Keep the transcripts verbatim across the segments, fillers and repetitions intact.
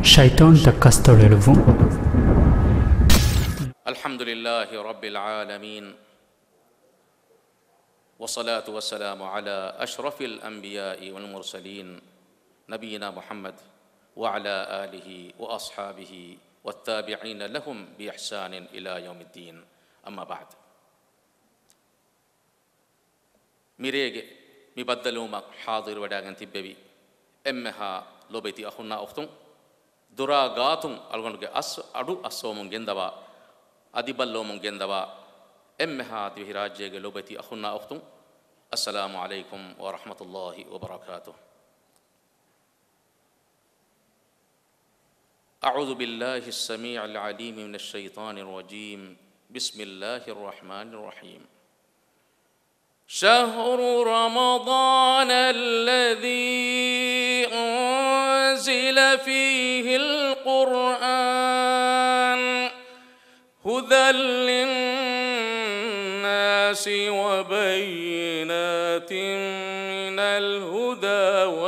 ಶೈತಾನ್ ಕಸ್ತೊಳೆಳುವು. ಅಲ್ಹಮ್ದುಲಿಲ್ಲಾಹಿ ರಬ್ಬಿಲ್ ಆಲಮೀನ್ ವಸ್ಸಲಾತು ವಸ್ಸಲಾಮು ಅಲಾ ಅಶ್ರಫಿಲ್ ಅಂಬಿಯಾಇ ವಲ್ ಮುರ್ಸಲೀನ್ ನಬಿಯಿನಾ ಮುಹಮ್ಮದ್ ವಅಲಾ ಆಲಿಹಿ ವಅಸ್ಹಾಬಿಹಿ ವತ್ತಾಬಿঈನ ಲಹುಂ ಬಿಇಹ್ಸಾನಿನ್ ಇಲಾ ಯೌಮಿದ್ದೀನ್. ಅಮ್ಮಾ ಬಅದ್. ಮಿರೇಗೆ ಮಿ ಬದ್ದಲೂಮ ಹಾದಿರ್ ವಡಾಗನ್ ತಿಬ್ಬೆವಿ ಎಮ್ಮೆಹ ಲೋಬೈತಿ ಅಹುನ್ನಾ ಉಖ್ತುಂ ದುರಾ ಗಾತುಂ ಅಲ್ಗೊಂಡ್ಗೆ ಅಸ್ ಅಡು ಅಸ್ಸೋಮುಂ ಗೆಂದವ ಅದಿಬಲ್ಲೋಮುಂ ಗೆಂದವ ಎಮ್ಮೆಹ ದ್ವಿಹಿ ರಾಜ್ಯಗೆ ಲೋಬೈತಿ ಅಹುನ್ನಾ ಉಖ್ತುಂ. ಅಸ್ಸಲಾಮು ಅಲೈಕುಂ ವರಹಮತುಲ್ಲಾಹಿ ವಬರಕಾತುಹ್. ಅಊದು ಬಿಲ್ಲಾಹಿ ಸ್ಸಮೀಇಲ್ ಅಲೀಮ್ ಮಿನಶ್ ಶೈತಾನಿರ್ ರಜೀಮ್. ಬಿಸ್ಮಿಲ್ಲಾಹಿರ್ ರಹ್ಮಾನಿರ್ ರಹೀಮ್. شهر رمضان الذي أنزل فيه القرآن هدى للناس وبينات من الهدى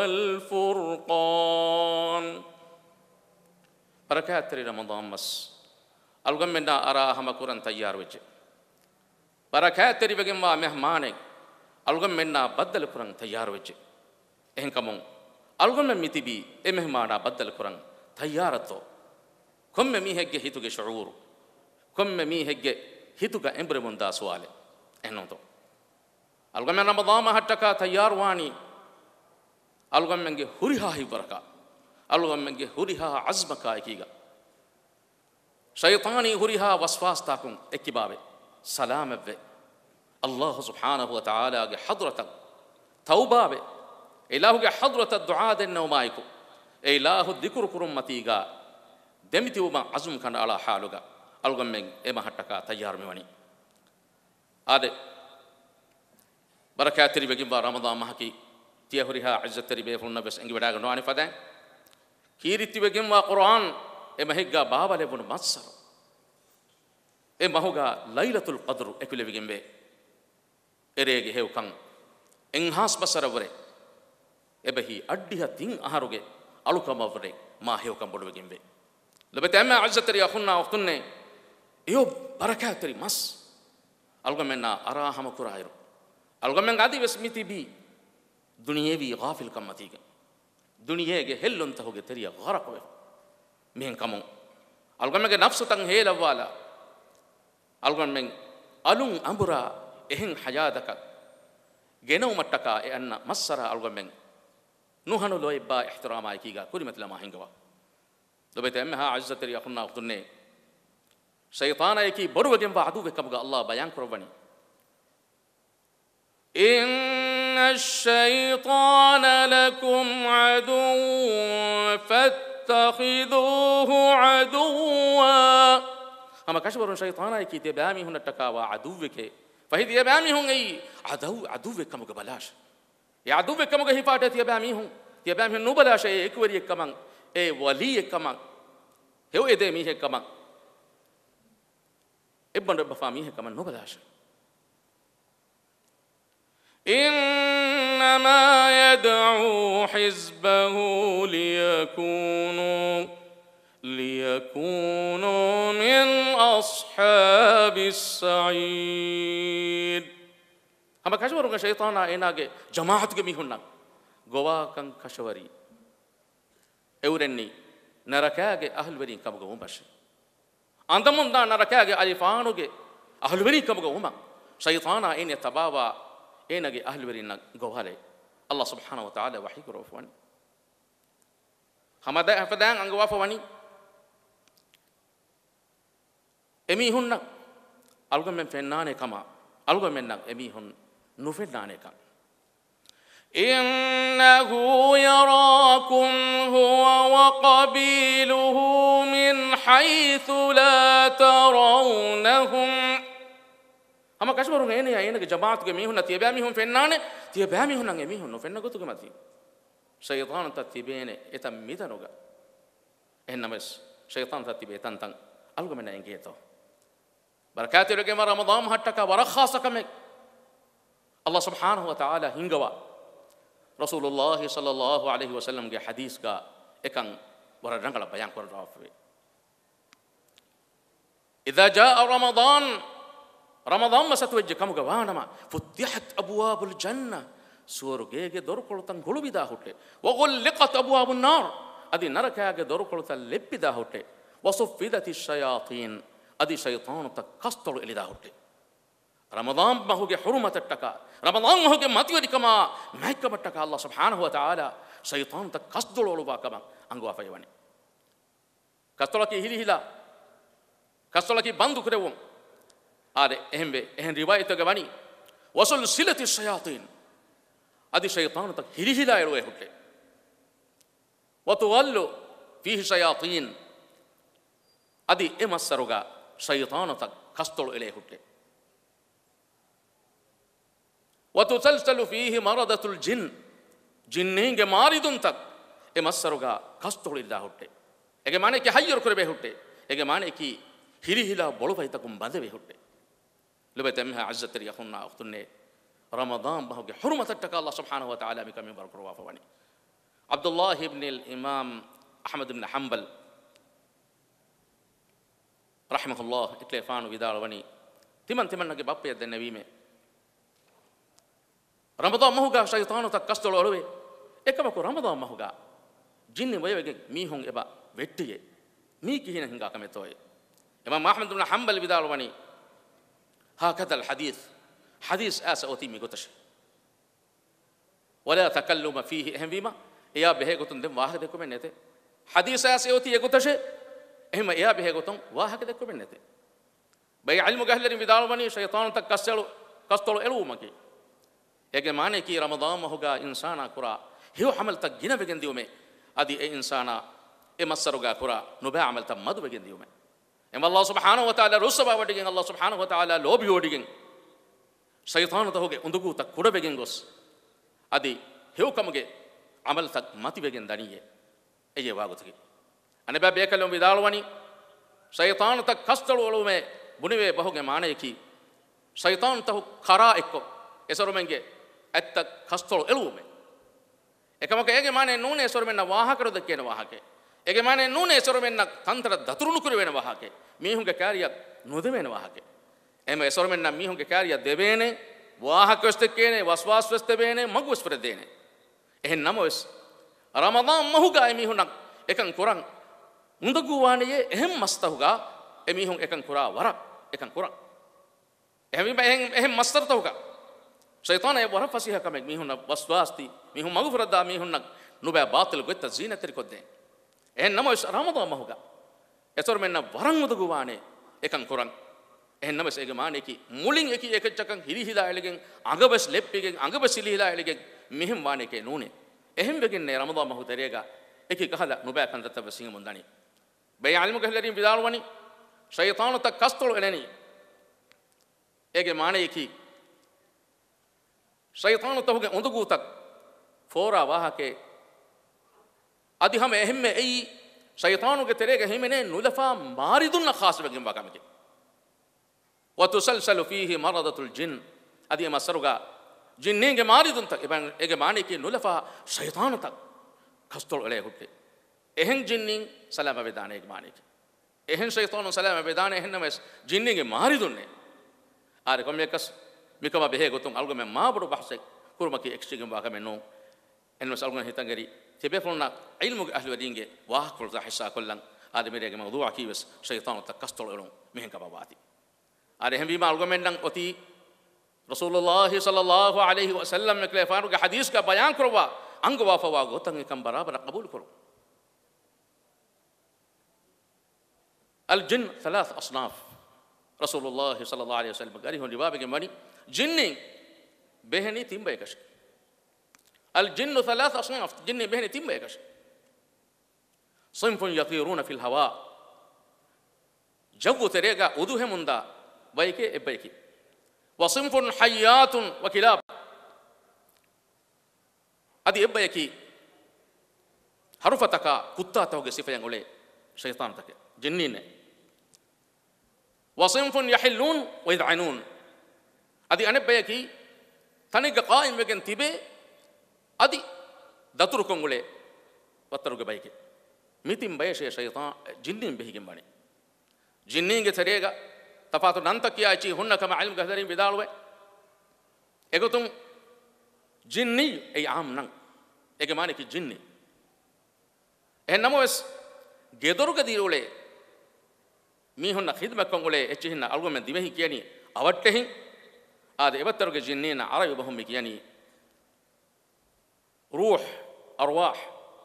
والفرقان. بركات رمضان مس ألقم منا أراهم قرآن تيار وجه بركات ربكم ومهمانك ألقم منا بدل قرآن تيار وجه إنكمون ألقم من متبي إمهمانا بدل قرآن تيارته كم ميهج هيتوك شعور كم ميهج هيتوك إمبر من دا سؤال إنه تو ألقم من رمضان ما هتكا تيار واني ألقم من جه هريها هي بركة ألقم من جه هريها عزمك إكيغا شيطاني هريها وسواس تاكم إكبابه سلام به الله سبحانه وتعالى حضرتك توبة به إله حضرة الدعاء النومائكو إله الذكر كرمتيغا دمتي وما عزم كان على حالك ألغم من إما حتكا تيار ميواني هذا بركات تريبكم رمضان محكي تيهوريها عزة تريبه فلنا بس إنجي بداغ نواني فدان كيري تريبكم قرآن إما هيغا بابا لبن مصر إما هوغا ليلة القدر إكل بيجين بي إريجي هيو كان إنهاس بسر وري إبهي أديها تين أهروجي ألوكا ما وري ما هيو كان بدو بيجين بي لبتة أما عزة تري أخونا أختنا يو بركات تري مس ألوكا منا أراهم كرايرو ألوكا من قادي بس ميتي بي دنيا بي غافل كم متيجا دنيا جه هلون تهوجي تري غرق وي مين كمون ألوكا من نفس تان هيلا والا ألغن من ألون أمبرا إهن حياتك جنو متكا إن مسرا ألغن من نوحنو لو يبا احترام أيكيغا كل مثل ما هنجوا لو بتأمها عزة تري أخونا أختني شيطان أيكي برو جنب عدو بكبغا الله بيان كربني إن الشيطان لكم عدو فاتخذوه عدوا. أما كشبرون شيطانا يكي تبامي هنا تكاوا عدوك فهي تبامي هون أي عدو عدوك كم قبلاش يا عدوك كم قهفاتة تبامي هون تبامي هون نبلاش أي إكوري كمان أي ولي كمان هو إدمي هي كمان ابن رب فامي هي كمان نبلاش. إنما يدعو حزبه ليكونوا ليكونوا من أصحاب السعيد. هم كشورون كشيطانا إناجي جماعة كميهونا غوا كان كشوري أورني نركاجي أهل ورين كمغوم بس عندهم دا نركاجي ألفانوجي أهل ورين كمغوما شيطانا إن يتباوى إناجي أهل ورين غوالي الله سبحانه وتعالى وحي كروفوان هم دا فدان أنغوا فواني එමිහුන්න අල්ගොමෙන් ෆෙන්නානේ කම අල්ගොමෙන් නම් එමිහුන් නුෆෙන්නානේ කම. إنه يراكم هو وقبيله من حيث لا ترونهم. هم كشبرون هنا يا إنك جماعة كميهون تيبا ميهون فنانة تيبا ميهون عن ميهون نفنا قطع كماتي شيطان تتبين إتم ميتانوغا إنما شيطان تتبين تان تان ألقى من إنجيتو بركات رجيم رمضان هتكا ورخاصة كمك الله سبحانه وتعالى هنجوا رسول الله صلى الله عليه وسلم کے حدیث کا ایکن වර රංගල බයන් කරනවා වේ إذا جاء رمضان رمضان ما ستوجه كم جوانما فتحت أبواب الجنة سور جيجي دور كلتان غلو بيدا هوتة وغلقت أبواب النار أدي نركاجي دور كلتان لب بيدا هوتة وصفدت الشياطين أدي شيطان تكستر إلى دا هوتة رمضان ما هو حرمة التكا رمضان ما هو ماتيوري كما ما هيك بتكا الله سبحانه وتعالى شيطان تكستر ولو باكما أنغوا فيواني كستر كي هلي هلا كستر كي بندو كريوم هذا أهم به أهم رواية تجمعني وصل سلة الشياطين أدي شيطان تك هلي هلا يروي هوتة وتولو فيه شياطين أدي إما السرقة شيطان تك كستر إليه هوتة وتسلسل فيه مرضة الجن جنين ماردون تك إما السرقة كستر إليه هوتة إيه معنى كي هير كربه هوتة إيه معنى كي هلي هلا بولو فايتكم بدوي هوتة لبتمها عزة يخونا أختنا رمضان بهوج حرمة التقى الله سبحانه وتعالى بكم يبارك روافواني عبد الله بن الإمام أحمد بن حنبل رحمه الله إتلافان ودار وني تمن تمن نجيب أبي يد النبي مه رمضان ما هو شيطان تكستر أروي إكما كو رمضان ما هو جن ويا ميهم إبا بيتيه مي كهين هنگا كم توي إمام أحمد بن حنبل ودار وني هكذا الحديث حديث آسى أوتي ميقتش ولا تكلم فيه هم بما يا به قطن دم واحد دكوا منته حديث آسى أوتي يقتش هم يا به قطن واحد دكوا منته بي علم جهل بدار بني شيطان تكسر كسر إلو مكي يجي معنى كي رمضان ما هو إنسانا كرا هو عمل تجينا بجن ديومه أدي إنسانا إمسروا كرا نبى عمل تمد بجن ديومه إما الله سبحانه وتعالى رسبا وديجن الله سبحانه وتعالى لوبي وديجن شيطان تهوجي أندقو تكورة بجن غوس أدي هو كمجي عمل تك ماتي بجن دانية أيه واقعتك أنا بابي كلام بدالواني شيطان تك كستر ولومه بنيه بهوجي معنى كي شيطان تهو خرا إكو إسرو منجي أت كستر إلومه إكما كأيه معنى نون إسرو منا واها كرو دكينا واها كه إيه معنى نون إسرو منا تانتر دترونو كرو بينا واها كه ميهم كاريا نودي بينا واها كه إما إسرو منا ميهم كاريا دبينه واها كستكينه واسواس وستبينه مغوس فردينه إيه ناموس رمضان ما هو جاي ميهم نك إكان كوران ندقوانه إهم مستهوجا إميهم إكان كورا ورا إكان كورا إهم إهم إهم مستر تهوجا شيطان يبغى فسيها كم ميهم واسواستي ميهم مغوس فردا ميهم نك نبى باطل قوة الزينة تركضه إيه ناموس رمضان ما هو جا إسرو منا وران ندقوانه إكان كوران එහෙනම් මේක මානේ කි මුලින් එකි එක චකන් හිලි හිලා එලගෙන් අඟබස් ලෙප්පිගෙන් අඟබස් හිලි හිලා එලගෙන් මෙහෙම වානේ කේ නෝනේ එහෙම වෙගින්නේ රමදාන් මහු තරේගා එකි කහලා නුබෑ කන්දත වසිං මුන්දනි බය අල්මු ගහලරින් විදාලවනි ෂයිතාන තක් කස්තොල් එනනි ඒගේ මානේ කි ෂයිතාන තහුගේ උඳුගු තක් ෆෝරා වාහකේ අදි හැම එහෙම එයි ෂයිතානුගේ තරේගා හිමනේ නුලෆා මාරිදුන්න ખાસ වෙගින් වාකමකේ وتسلسل فيه مرضة الجن أدي ما سرقة جنين جمارد تك إبان إجماني كي نلفا شيطان تك كستول عليه هوتة إهن جنين سلام بدانه إجماني إهن شيطان سلام بدانه إهن مس جنين جماردونه أركم يكس ميكما بهه قطم ألقى من ما برو بحثك كورما كي إكشيجم واقع منو إنه سألقنا هتانغري تبيفلنا علم أهل ودينه واه كل ذا حسا كلن هذا ميري موضوع كي بس شيطان تك كستول عليهم مهن كباباتي أرهم بما ألقمنا أتي رسول الله صلى الله عليه وسلم مكلفانو كحديث کا بیان کروا انگوا فوا گوتنگ کم برابر قبول کرو الجن ثلاث أصناف رسول الله صلى الله عليه وسلم قال هون جواب کے مانی جن بهني تیم بيكش الجن ثلاث أصناف جن بهني تیم بيكش صنف يطيرون في الهواء جو تريغا ودوه مندا بايكي ابايكي وصنف حيات وكلاب ادي ابايكي حرفتك كتا توغي صفه ينولي شيطان تك جنين وصنف يحلون ويذعنون ادي ان ابايكي تنيغ قائم وگن تيبي ادي دتركونغولي وترغ بايكي mitin bayashe shaytan jinnin behigin bani jinnin ge terega tafatu nantakiya chi hunna kama ilm gahdarin bidalwe egotum jinni ay am nan ege mane ki jinni ennamos gedoruga dirule mi hunna khidmak kongule echihinna algomen divehi kiyani awattehin ade ebattaruge jinnina arabi bahum kiyani ruh arwah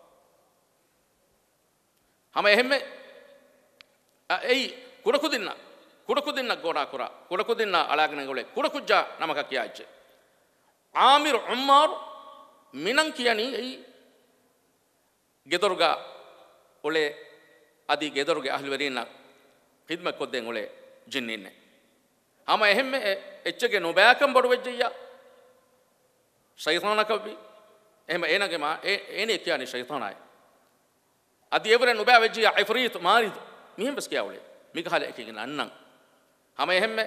hama ehme ei kudakudinna kudakudinna goda kura kudakudinna alagna gole kudakujja namaka kiyache amir ummar minan kiyani ei gedoruga ole adi gedoruge ahlwerina khidmat kodden ole jinninne hama ehme echege nobakam bodu wejjiya shaytanakabi ehme enage ma ene kiyani shaytanay adi evre nobaa wejjiya ifrit marid mihem bas kiyawle mighala ekegen annan hama ehme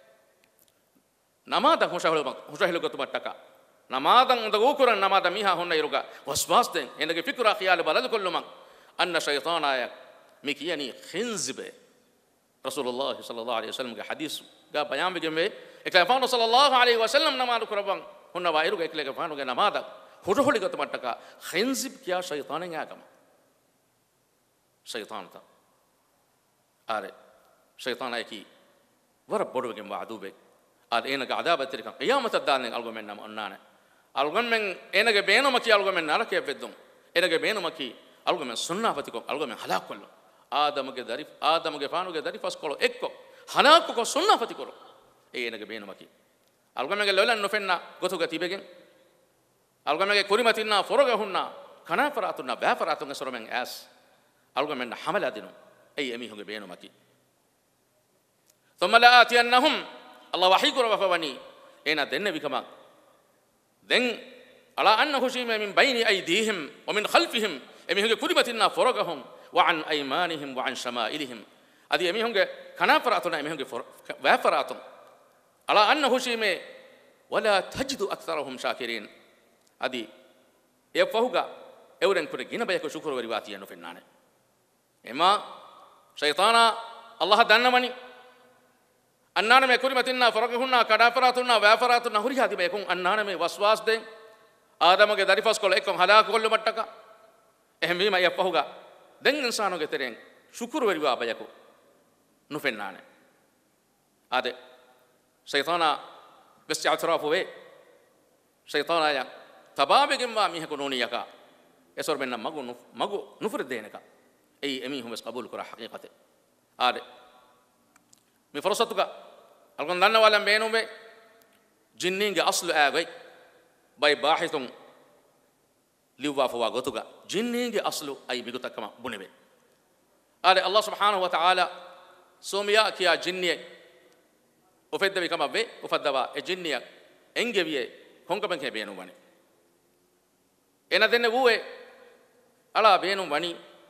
namada hoshahulu hoshahulu gotumattaka namadan undagu kuran namada miha honna iruga waswasten enage fikra khiyal balad kulluma anna shaytanaya mikiyani khinzbe rasulullah sallallahu alaihi wasallam ge hadis ga bayan bigeme ekafano sallallahu alaihi wasallam namadu kurabang honna wa iruga ekle gafano ge namada hoshahulu gotumattaka khinzib kiya shaytanen agam shaytanata are shaytanay ki war boduge maadube ad enaga adabatirika qiyamata danen algomen nam onnane algomen enage beenoma ki algomen narake veddum enage beenoma ki algomen sunnafati ko algomen halak kollo adamuge darif adamuge faanuge darifas kolo ekko halak ko sunnafati kolo e enage beenoma ki algomen ge lolan nofenna gotuga tibegen algomen ge kurimatinna foroga hunna kana faratunna ba faratunga soromen as algomen hamala dinu ay emi hunge beenoma ki thumma la atiyannahum Allah wahi kura wafawani ena denne bikama den ala annahu shay'un min bayni aydihim wa min khalfihim emi hunge kurimatinna forogahum wa an aymanihim wa an shama'ilihim adi emi hunge kana faratuna emi hunge wa faratun ala annahu shay'un wala tajidu aktharahum shakirin adi e fahuga euren kure gina bayako shukuru wari watiyanu fennane ema shaytana Allah dannamani annana me kurimatinna faraqhunna kadafaratunna wafaratuna huri hadi be kon annana me waswas den adamage darifas kol ekon halak kollu mattaka ehme ma yafahuga den insano ge teren shukuru wari wa bayako nu fennane ade shaytana bes i'tirafu we shaytana ya tababe gemma mi heko noni yaka esor benna magu magu nufur deneka ei emi hum bes qabul kura haqiqate ade mi farasatuka algon danna wala beenume jinninge aslu aagay bay bahithun liwa fawa gotuga jinninge aslu ay bigutakama bunebe ade Allah subhanahu wa ta'ala somiya kiya jinniye ofedde be kama be ofaddawa e jinniya engeviye honka banke beenu wani ena denne wuwe ala beenu wani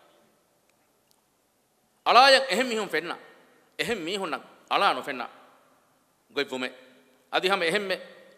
ala yak ehem mihun fenna ehem mihun ala no fenna goy vume adi ham ehemme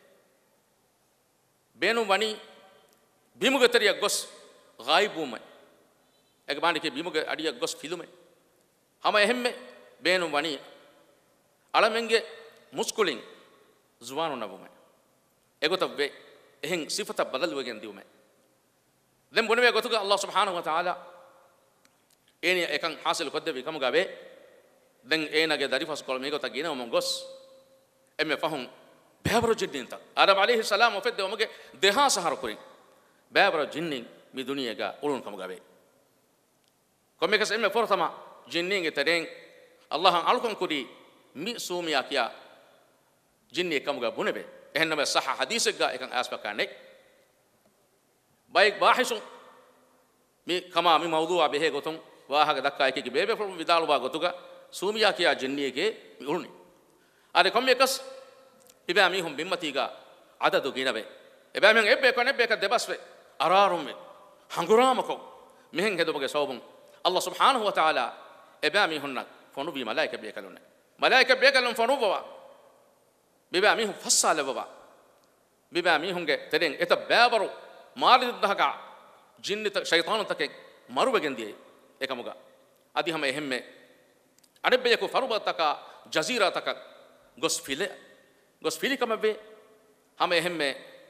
benu wani bimuge teriya gos gaibume ek bandi ke bimuge adiya gos filume hama ehemme benu wani ala menge muskulin zuwanu nabume egotabbe ehen sifata badal wegen diume dem bonwe gotuga Allah subhanahu wa ta'ala eni ekan hasil kodde bi kamuga be den enage darifas kol mego tagina mo gos emme fahum babro jinnta adam alayhi salam ofedde omge deha sahar kuri babro jinnin mi duniya ga ulun kamuga be komme kas emme fortama jinnin ge teden Allah alkon kudi mi sumiya kiya jinni kamuga bunebe ehna be sahha hadith ga ekan aspakane bayik bahisun mi kama mi mawdu'a behe gotum wahaga dakka ekiki bebe from vidalu ba gotuga sumiya kiya jinniyege uluni ade komme kas ibe ami hum bimmatiga adadu ginabe ebe men ebbe ko nebbe ka debaswe ararume hanguramako mehen hedoge sawbun Allah subhanahu wa ta'ala ebe ami hunna fonu bi malaika be kalune malaika be kalun fonu bawa bibe ami hum fassala bawa bibe ami hunge teden eta babaru marid daga jinni tak shaytan tak marubagen die ekamuga adi hama ehemme anebbe ko farubataka jazirataka gos file gos fili kamabe hama ehemme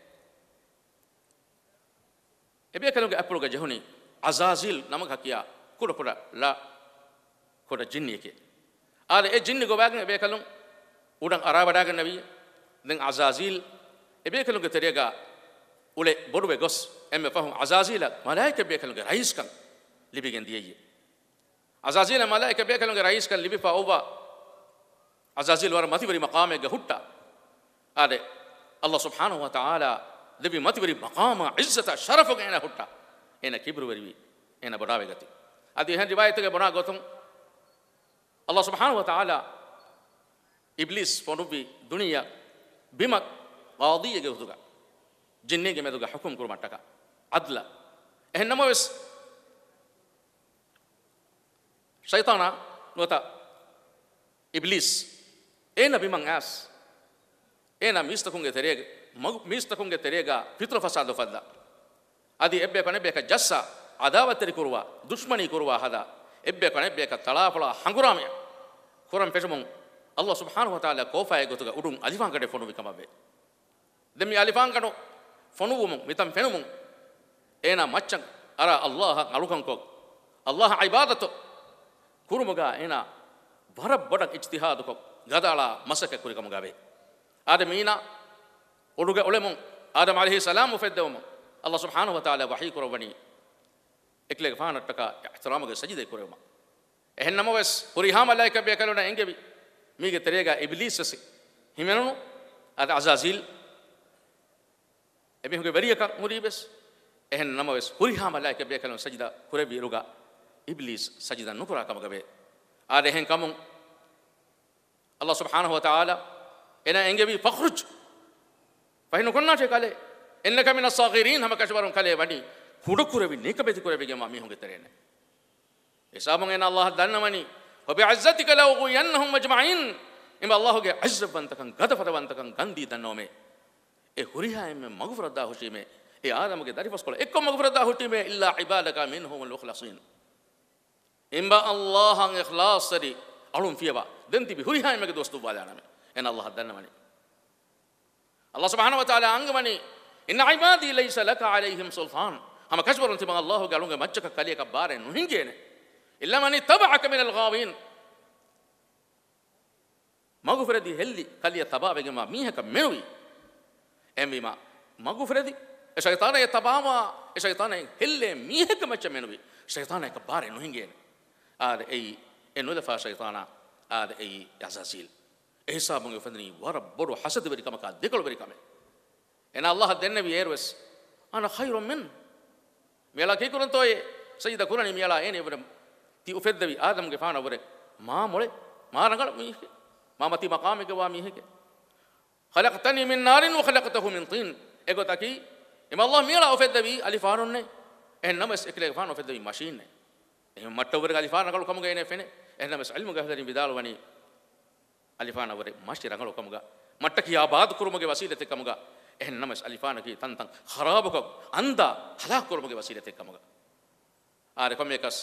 ebe kalunge apuluga jehuni azazil namak hakiya kuda kuda la kuda jinni ke ale e jinni go bagen ebe kalun udan arabada gan nabi den azazil ebe kalunge terega ule boduwe gos emme fahum azazila malaika be kalunge rais kan libigen diye azazila malaika be kalunge rais kan libi fa oba azazil war mati bari maqame ga hutta ade Allah subhanahu wa ta'ala libi mati bari maqama izzata sharafa ga ena hutta ena kibru bari ena bodawe gati adi hen riwayat ge bona gotum Allah subhanahu wa ta'ala iblis fonubi dunia bimak qadiye ge hutuga jinne ge meduga hukum kur mataka adla ehn namoes shaytana nota iblis ena bimang as ena mistakunge terega mistakunge terega fitro fasado fadda adi ebbe kone beka jassa adawateri kurwa dushmani kurwa hada ebbe kone beka talapala hanguramiya kuram pesumon Allah subhanahu wa ta'ala kofa e gotuga udum alifan kade fonu bikamabe demi alifan kano fonu mum mitam fenumum ena maccan ara Allah alukan ko Allah ibadatu kurumuga ena barab bodak ijtihad ko gadala masaka kuri kamugabe adamina uduga ulemum adam alayhi salam fedawum Allah subhanahu wa ta'ala wahi kurabani ekle gfana taka ihtiram ge sajide kurema ehennama wes kuriha malaika be kalona engebi mige terega iblis se himenu ad azazil ebe huge bariya muribes ehennama wes kuriha malaika be kalona sajida kurebi ruga iblis sajida nukura kamagabe ade hen kamun Allah subhanahu wa ta'ala ena engebi fakhruj fahinu kunna che kale innaka min as-saghirin hama kashbarun kale wani kudukurebi nikabeti kurebi ge ma mi hunge terene esabun ena Allah dannamani wa bi'izzatika la ughwiyannahum ajma'in imma Allah ge azzaban takan gadafadaban takan gandi dannome e huriha emme maghfirada hushime e adam ge darifas kola ekko maghfirada hutime illa ibadaka minhum al-mukhlasin imba Allah ang ikhlas sari alum fiaba denti bi huriha emme ge dostu balaname ena Allah dannamani Allah subhanahu wa ta'ala angamani inna ibadi laysa laka alayhim sultan hama kashbarun tiba Allah ge alunge majjaka kaliya ka bare nu hingene illa man ittaba'aka min al-ghawin maghfiradi helli kaliya tabawege ma mihaka menuwi emima maghfiradi e shaytana e tabama e shaytana helle mihaka macha menuwi shaytana ka bare nu hingene ade ei enu dafa shaytana ade ei azazil ehsa bunge fadni wara bodu hasad beri kama ka dekol beri kame ena Allah denne bi erwes ana khairun min mela ki kurun toye sayyida kurani mela ene bere ti ufeddavi adam ge faana bere ma mole ma rangal mi ma mati maqam ge wa mi heke khalaqtani min narin wa khalaqtahu min tin ego taki em Allah mela ufeddavi alifanun ne en namas ekle faana ufeddavi machine ne em matto bere alifaana galu kamuga ene fene en namas ilmu ge hadari bidal wani alifaana bere mashi rangal kamuga mattaki abad kurumuge wasilate kamuga en namas alifaana ki tan tan kharab ko anda halak kurumuge wasilate kamuga are komekas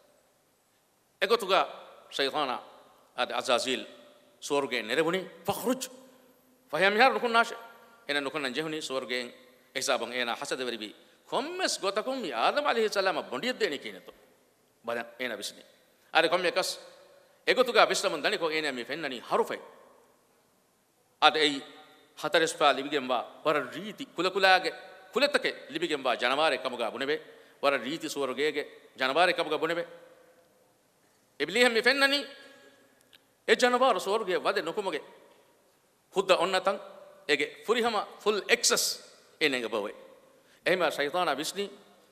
egotuga shaytana ad azazil sorge nerebuni fakhruj faham yar nukunnash ena nukunnan jehuni sorge hisabang ena hasad veribi kommes gotakum mi adam alayhi salam bondiyed deni kineto bana ena bisni are komekas egotuga bislamun dani ko ena mi fennani harufe ad ei hatarespa libigemba war riti kulakulage kuletake libigemba janaware kamuga bunebe war riti sorgege janaware kamuga bunebe iblihem mi fennani e janabar sorge wade nokumoge hudda onnatan ege furihama full access enenge bawe ehma shaytana bisni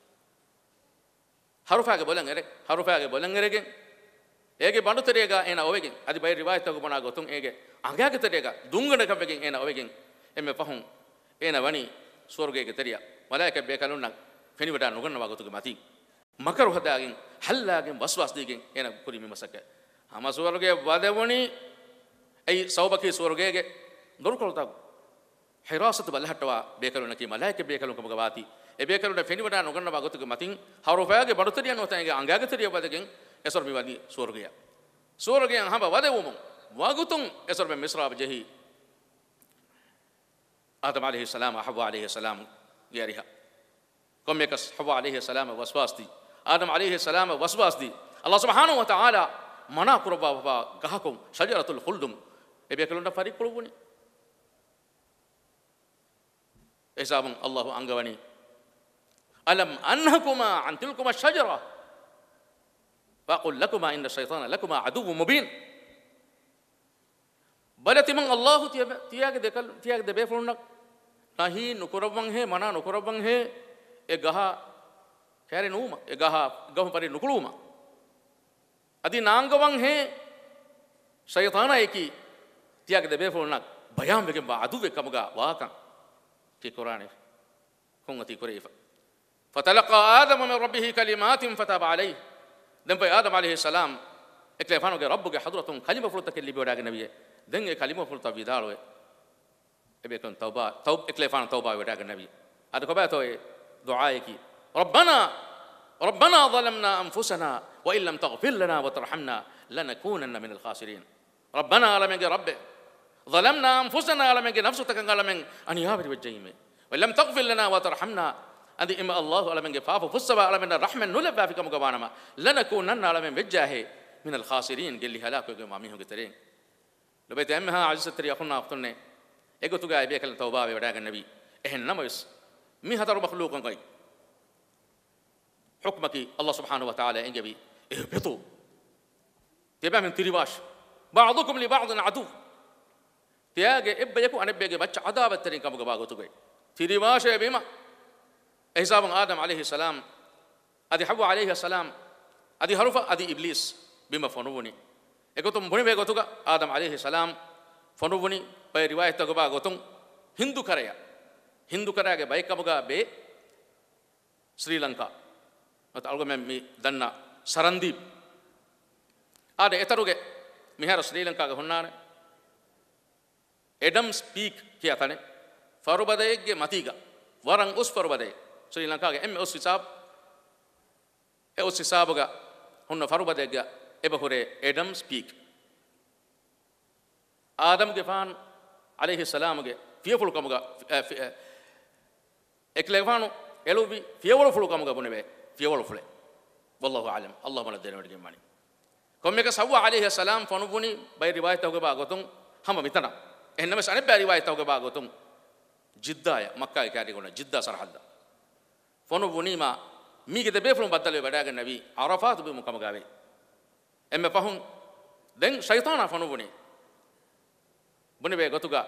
harufaage bolan ere harufaage bolan erege ege bandu terega ena ovegen adi bay riwayat ko bona gotun ege angage terega dungana kabegen ena ovegen emme pahun ena wani sorge ge teriya malaika be kalunna feni wada nuganna wagotuge mati makaru hadagen hallagen waswas digen ena kuri mi masaka ama sorge wadewoni ei sawbaki sorge ge dorkolta hirasat balhatwa be kalunna ki malaika be kalun ko gawati එබේකරුට ෆෙනිවඩා නොගන්න බගතුක මතින් හවරෝපයාගේ බඩුතරිය නොතැන්ගේ අංගාගතරිය බදකින් එසොර මිවදි සූර්ගය සූර්ගයන් හඹ වදෙවුමු වගුතුන් එසොර මිස්රාබ ජෙහි ආදම আলাইহিস সালাম හව්වා আলাইহিস সালাম ගියරිහ කොම්මකස් හව්වා আলাইহিস সালাম වස්වාස්ති ආදම আলাইহিস সালাম වස්වාස්ති අල්ලාහ් සුබ්හානහු වතාලා මනා කුරබා ගහකුම් ශජරතුල් ඛුල්දුම් එබේකලුන්ට පරික්කුරුණි එසාබන් අල්ලාහ් අංගවනි ألم أنهكما عن تلكما الشجرة فأقول لكما إن الشيطان لكما عدو مبين بلتي من الله تياك دكال تياك دبي فلنك نهي نكربان هي منا نكربان هي إجها كاري نوما إجها إجهم بري نكلوما أدي نانغوان هي شيطانا إيكي تياك دبي فلنك بيان بكم بعدو بكمجا واقع في القرآن كونغتي كريفة فتلقى آدم من ربه كلمات فتاب عليه دم في آدم عليه السلام اكلفانو ربك حضرة كلمة فلتك اللي بيوراك النبي دن كلمة فلتا بيدارو ابيكون توبة توب اكلفان توبة بيوراك النبي هذا كباتو دعائك ربنا ربنا ظلمنا أنفسنا وإن لم تغفر لنا وترحمنا لنكونن من الخاسرين ربنا لمن رب ظلمنا أنفسنا لمن نفسك لمن أن يابر بالجيم وإن لم تغفر لنا وترحمنا أدي إما الله على من جفاف فسبا على من الرحمة نلبى في كم جبانما لنكونن على من بجاه من الخاسرين قال لي هلاك وجمع ميهم كترين لو بيت أمها عزيز تري أخونا أختنا إيجو تجا يبيك التوبة ويراك النبي إهن نموس مي هذا مخلوق قاي حكمك الله سبحانه وتعالى إن جبي اهبطوا تبع من تريواش بعضكم لبعض عدو تياجي إبى يكو أنا بيجي بتش عذاب الترين كم جباغو تجاي تريواش يا بيما إحزاب آدم عليه السلام أدي حواء عليه السلام أدي هروفا أدي إبليس بما فنوني إكوتم بني بيجوتوكا آدم عليه السلام فنوني باي رواية تجوبا غوتون هندو كريا هندو كريا كي باي كابوغا بي سريلانكا أتالغو مي دنا سرنديب آده إتاروغي ميهار سريلانكا غهونان إدم سبيك كي أتاني فاروبادايك ماتيغا واران أوس فاروباداي Sri Lanka ke emme os hisab e os hisabuga hunna farubadega ebahure Adam speak Adam ke fan alayhi salam ge fearful kamuga eklevanu elubi fearful kamuga bunebe fearful wallahu alam Allah mala dena wadi mani komme ka sawwa alayhi salam fanubuni bay riwayat hoge ba gotum hama mitana ennama sane bay riwayat hoge ba gotum jiddaya makkah ke adi gona jidda sarhadda فنو بنيما ميجي تبيفلون بدلوا بداعي النبي عرفات بمكان مقابل أما فهم دين شيطانا فنو بني بني بيجوتوكا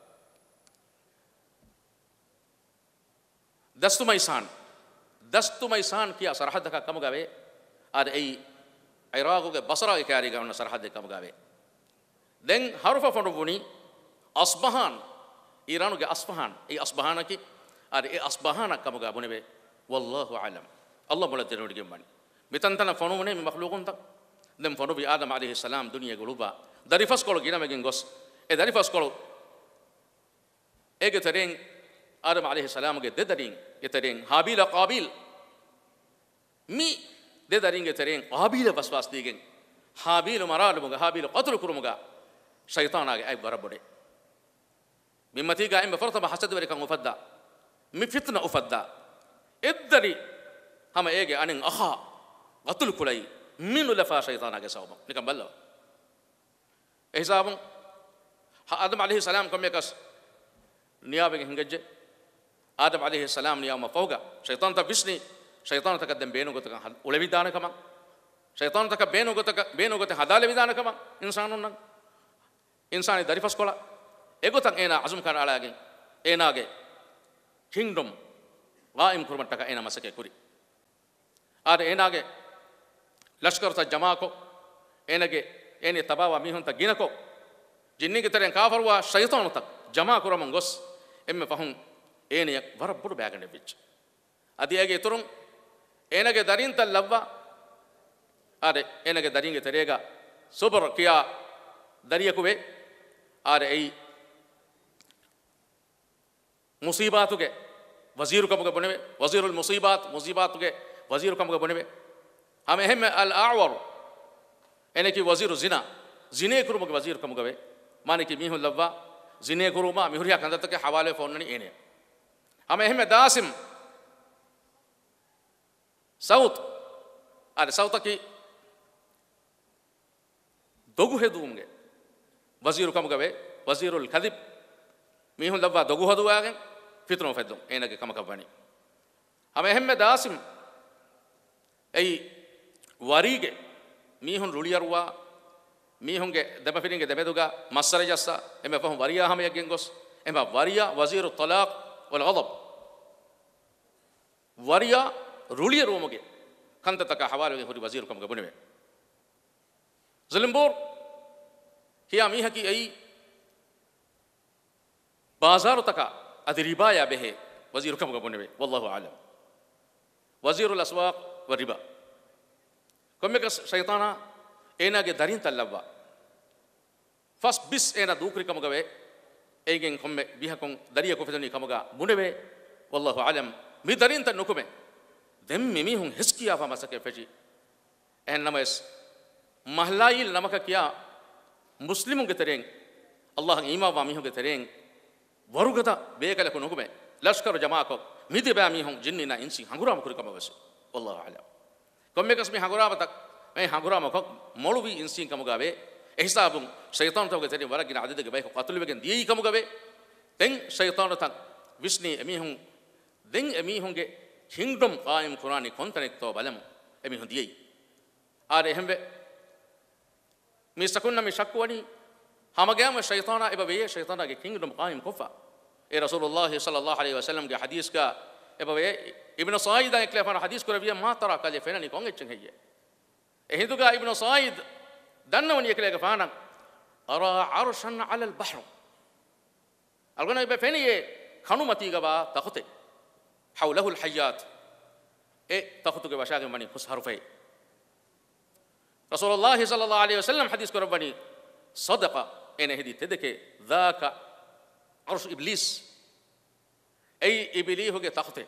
دستو مايسان دستو مايسان كيا سرحد دكا كم مقابل هذا أي عراقو کے بصرہ کے کاری گاؤں سرحد دکا مقابل دين حرف فنو بني أصبحان إيرانو کے أصبحان أي أصبحانا كي هذا أي أصبحانا كم مقابل بني والله أعلم الله مولا تنور جمعني بتنتنا فنومني من مخلوقون تك دم فنو بي آدم عليه السلام دنيا قلوبا داري فاس كولو جينا مجين غوس إيه داري فاس كولو إيه ترين آدم عليه السلام جد دارين يترين هابيل قابيل مي ده دارين يترين قابيل وسواس ديجين هابيل مراد مغا هابيل قتل كرمغا شيطان آگے أي بربودي بمتي قائم بفرط ما حسد بريكا مفدا مي فتنة أفدا إدري هم إيجي أنين أخا قتل كلي من لفا شيطان آگے سوما نكمل بلوا إحسابهم آدم عليه السلام كم يكس نيابه هنگجه آدم عليه السلام نيام فوقا شيطان تبشني شيطان تقدم بينه قتك ولبي دانا كمان شيطان تك بينه قتك بينه قتك هذا لبي دانا كمان إنسانون نك إنسان داري فسكولا إيجو تك إنا عزم كان على أجين إنا أجي kingdom قائم كرمن تك إنا مسكة كوري آده إنا أجي لشكر تجماعكو إنا أجي إني تباوا ميهون تجينكو جنني كترين كافر وا شيطان تك جماع كرمن غوس إما فهم إني ورب بدو بيعند بيج أدي أجي ترون إنا أجي دارين تلوا آده إنا أجي دارين كتريجا سوبر كيا داريه كوبي آده أي مصيباتو के वज़ीर कमुगे बुनेवे वज़ीरुल मुसीबात मुसीबातुगे वज़ीर कमुगे बुनेवे हम එහෙම अल आवर एने की वज़ीरु ज़िना ज़िने कुरुमुगे वज़ीर कमुगे माने की मीहु लव्वा ज़िने कुरुमा मिहुरिया कंदतके हवाले फोननी एने हम එහෙම दासिम साउथ अरे साउथ की दोगु हेदुंगे वज़ीर कमुगे वज़ीरुल कदिब मीहु लव्वा दोगु हदुआगे फितनो फेदुं एनगे कमकवनी हम එහෙම दासिम ऐ वरीगे मीहुन रुलियरुवा मीहुंगे दबफिरिंगे दबेदुगा मस्सरे जस्सा एमे फहम वरिया हम यगें गोस एमे वरिया वज़ीरु तलाक वल गज़ब वरिया रुलियरुमगे कंततक हवाले हुरी वज़ीर कमगे बुनेवे ज़लिम्बोर हिया मीह की ऐ बाजार तक अदरिबाया बेहे वज़ीर कमगे बुनेवे वल्लाहु आलम वज़ीरुल अस्वाक़ व रिबा कम्मेक शैताना एनागे दरिन तल्लव्वा फस बिस एना दूकरी कमगवे एगें कम्मे बिहकों दरिया को फिदनी कमगा बुनेवे वल्लाहु आलम मी दरिन त नुकुमे देम मिमी हुं हिस्किया फा मसके फेजी एन नमस महलाइल नमक किया मुस्लिमों के तेरें अल्लाह ईमा वामी हों के तेरें वरुगदा बेकल को नुकुमे लश्कर जमा को मिदे बामी हों जिन्नी ना इंसी हंगुराम कुरी कमगवसे वल्लाहु आलम कम्मे कसमी हंगुराम तक मैं हंगुराम को मौलवी इंसी कमगावे हिसाबुं शैतान तो के तेरे वरगिन आदत के बाई को कत्ल बेगन दिए कमगावे तें शैतान तक विष्णु एमी हों दें एमी होंगे किंगडम कायम कुरानी कोंतने तो बलम एमी हों दिए आरे हम बे मी सकुन मी शक्वनी हम गया में शैताना एबा वे शैताना के किंगडम कायम कोफा ए रसूलुल्लाह सल्लल्लाहु अलैहि वसल्लम के हदीस का एबा वे इब्न सईद एक लेफा हदीस को रबिया मा तरा कले फेननी कोंगे चंगे एहिदुगा इब्न सईद दन्नवनी एक लेगा फाना अरा अरशन अल बहर अलगना एबा फेनी ये खनुमती गबा तखते हौलहु अल हयात ए तखतु के बशागे मनी खुश हरफे रसूलुल्लाह सल्लल्लाहु अलैहि वसल्लम हदीस को रबनी सदका एने हिदी तेदके ذاك अर्श इब्लिस ऐ इबली होगे तखते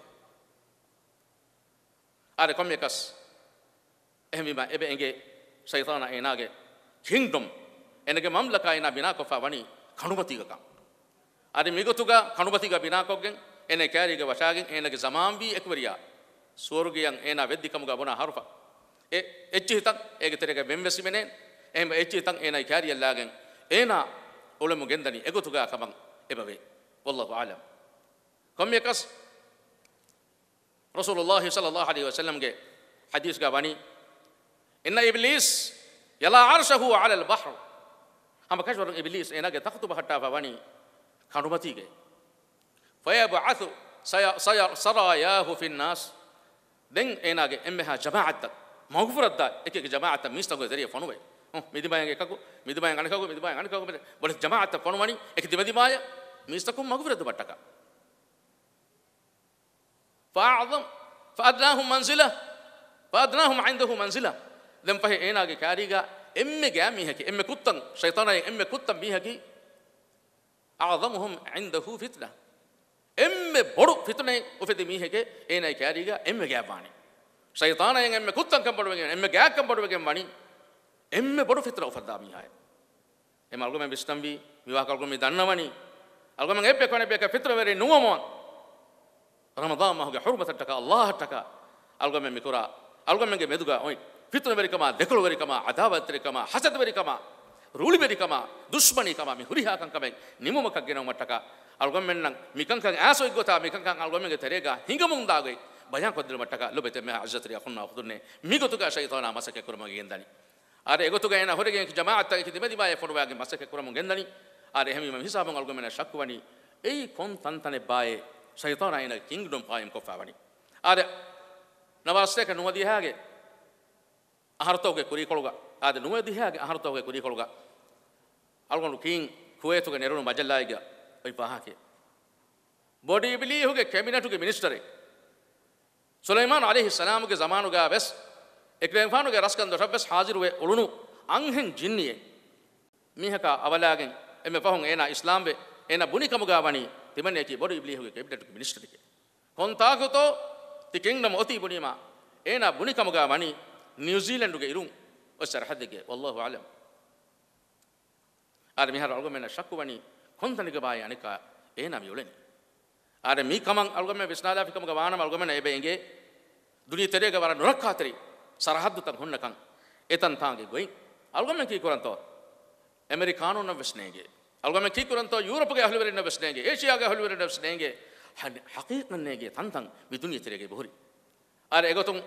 आरे कम एकस एहमिमा एबे एंगे शैताना एनागे किंगडम एनगे ममलका एना बिना कोफा वनी खनुमती का आरे मिगतुगा खनुमती का बिना कोगे एने कैरी के वशागे एनगे जमाम भी एकवरिया स्वर्गयं एना वेद्दी कमुगा बना हरफा ए एच्ची तक एगे तेरे के बेम्बेसी मेने एम एच्ची तक एना कैरी अल्लागे एना ओले मुगेंदनी एगतुगा कमंग एबवे वल्लाहु आलम कम एकस रसूलुल्लाह सल्लल्लाहु अलैहि वसल्लम के हदीस का वाणी इन्ना इब्लिस यला अर्शहु अलल बहर हम कशवर इब्लिस एना के तख्तु बहट्टा वाणी खनुमती के फयबअथ सया सरायाहु फिन नास दें एना के एम्मेहा जमाअत तक मगफरत दा एक एक जमाअत मिस तक जरिए फनुवे मिदिबायंगे कको मिदिबायंग अनकको मिदिबायंग अनकको बड़े जमाअत फनुवानी एक दिबदिबाय मिस तक मगफरत बटका فأعظم فأدناهم منزلة فأدناهم عنده منزلة لم فهي إنا كاريجا إم جامي هكي إم كتن شيطانا إم كتن بيه هكي أعظمهم عنده فتنة إم برو فتنة وفتي ميه هكي إنا كاريجا إم جاباني شيطانا إم كتن كم برو بيجي إم جاب كم برو بيجي ماني إم برو فتنة وفدا ميه هاي إم ألقوا من بستنبي ميواك ألقوا من دانا ماني ألقوا من إبكي كونه بيجي فتنة وري نومان رمضان ما هو حرمة التكا الله التكا ألقى من مكورا ألقى من مدوغا أوي فتنة بريكما دكول بريكما عداوة بريكما حسد بريكما رولي بريكما دشمني كما مهريها كان كمان نيمو مكجنا ومتكا ألقى من نان ميكان كان أسوي قطع ميكان كان ألقى من تريجا هنگمون داعي بيان قدر متكا لو بيت ما عزت ريا خلنا أخذني ميكو تكا شيطان مسك كرما جندني أره إيكو تكا هنا هوري جماعة تكي تبدي ما يفروا بيا مسك كرما جندني أره هم يوم حسابهم ألقى من شكواني أي كون تنتني باي شيطان أنا كينغدوم قائم كفاوني هذا نواسته كنودي هاجي أهرتوه كوري كلوجا هذا نودي هاجي أهرتوه كوري كلوجا ألقون كين كويتو كنيرون مجلة إيجا أي باهاكي بودي بلي هو كابينتو كمينستري سليمان عليه السلام के ज़मानों का बस एक रेंफानों के रस कंदो बस हाजिर हुए उलुनु अंगें जिन्नीए मीह का अवलागें एमे पहुंग एना इस्लाम बे एना बुनी कमुगावनी तिमने की बड़ी इबली हो गए कैबिनेट के मिनिस्टर के kontakuto ti kingdom oti bunima ena bunikamuga mani New Zealand ge irun o sarhadge wallahu alam ar mihar algomena shakku wani kontaniga baay anika ena mi uleni ar mi kaman algomena visnada fikamuga waanam algomena ebe enge duniya terega wara nurakatri sarhaddu tan honnakan etan taange goin algomena ki kuranto americano na visnege algomena ki kuranto europe ge ahluwere na visnege asia ge ahluwere na visnege haqiqan nege tantan mi duniya terege bohri ar egotum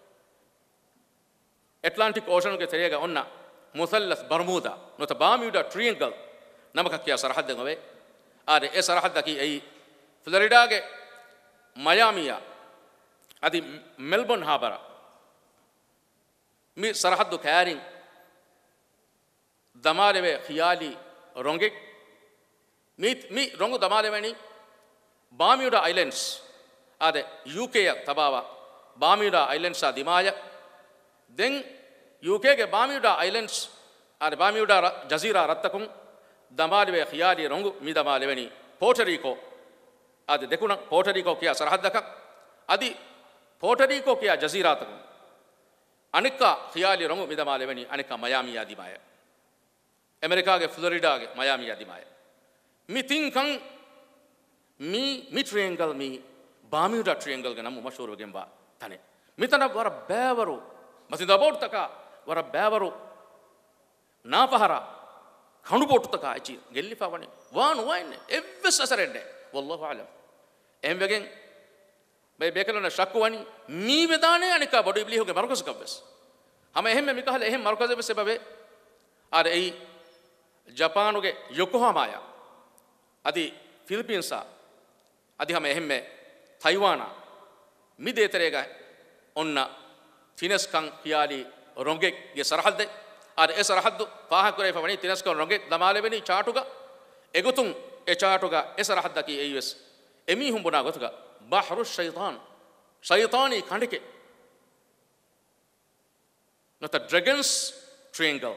Atlantic Ocean ke terega onna Muthallas Bermuda nota Bermuda Triangle namaka kiya sarhadde ngave ade e sarhadda ki ei Florida ge Miami ya adi Melbourne Harbour mi sarhaddu kaarin damaleve khiyali ronge mi mi rongu damalevani Bermuda Islands ade U K ya tabawa Bermuda Islands a dimaya then U K ke Bermuda Islands ar Bermuda Jazira rattakun damalive khiyali rongu mi damalevani Puerto Rico ade dekuna Puerto Rico kiya sarhaddaka adi Puerto Rico kiya Jazira takun anika khiyali rongu mi damalevani anika Miami ya dimaya America ge Florida ge Miami ya dimaya mi tinkan mi mi triangle mi Bermuda triangle ge namu mashhur gemba tane mitana wara bevaru masinda bortaka wara bevaru naapahara khanu bortaka achi gellifawani waanu wainne evves asarende wallahu alam emwegen bay bekalana shakkuwani mi vedane anika bodu iblihuge markaz kabes hama ehme mikahale ehem markaz be sebabe ar ei japanuge yokohama ya adi philippines adi hama ehme taiwan mi deterega onna Tinas kan kiyali rongek ge sarhadde ar e sarhaddu faha kore fawani tinas kan rongek damaleveni chaatuga egutun e chaatuga e sarhadda ki eyes emi humbuna gotuga bahru shaytan shaytani kandike nota dragons triangle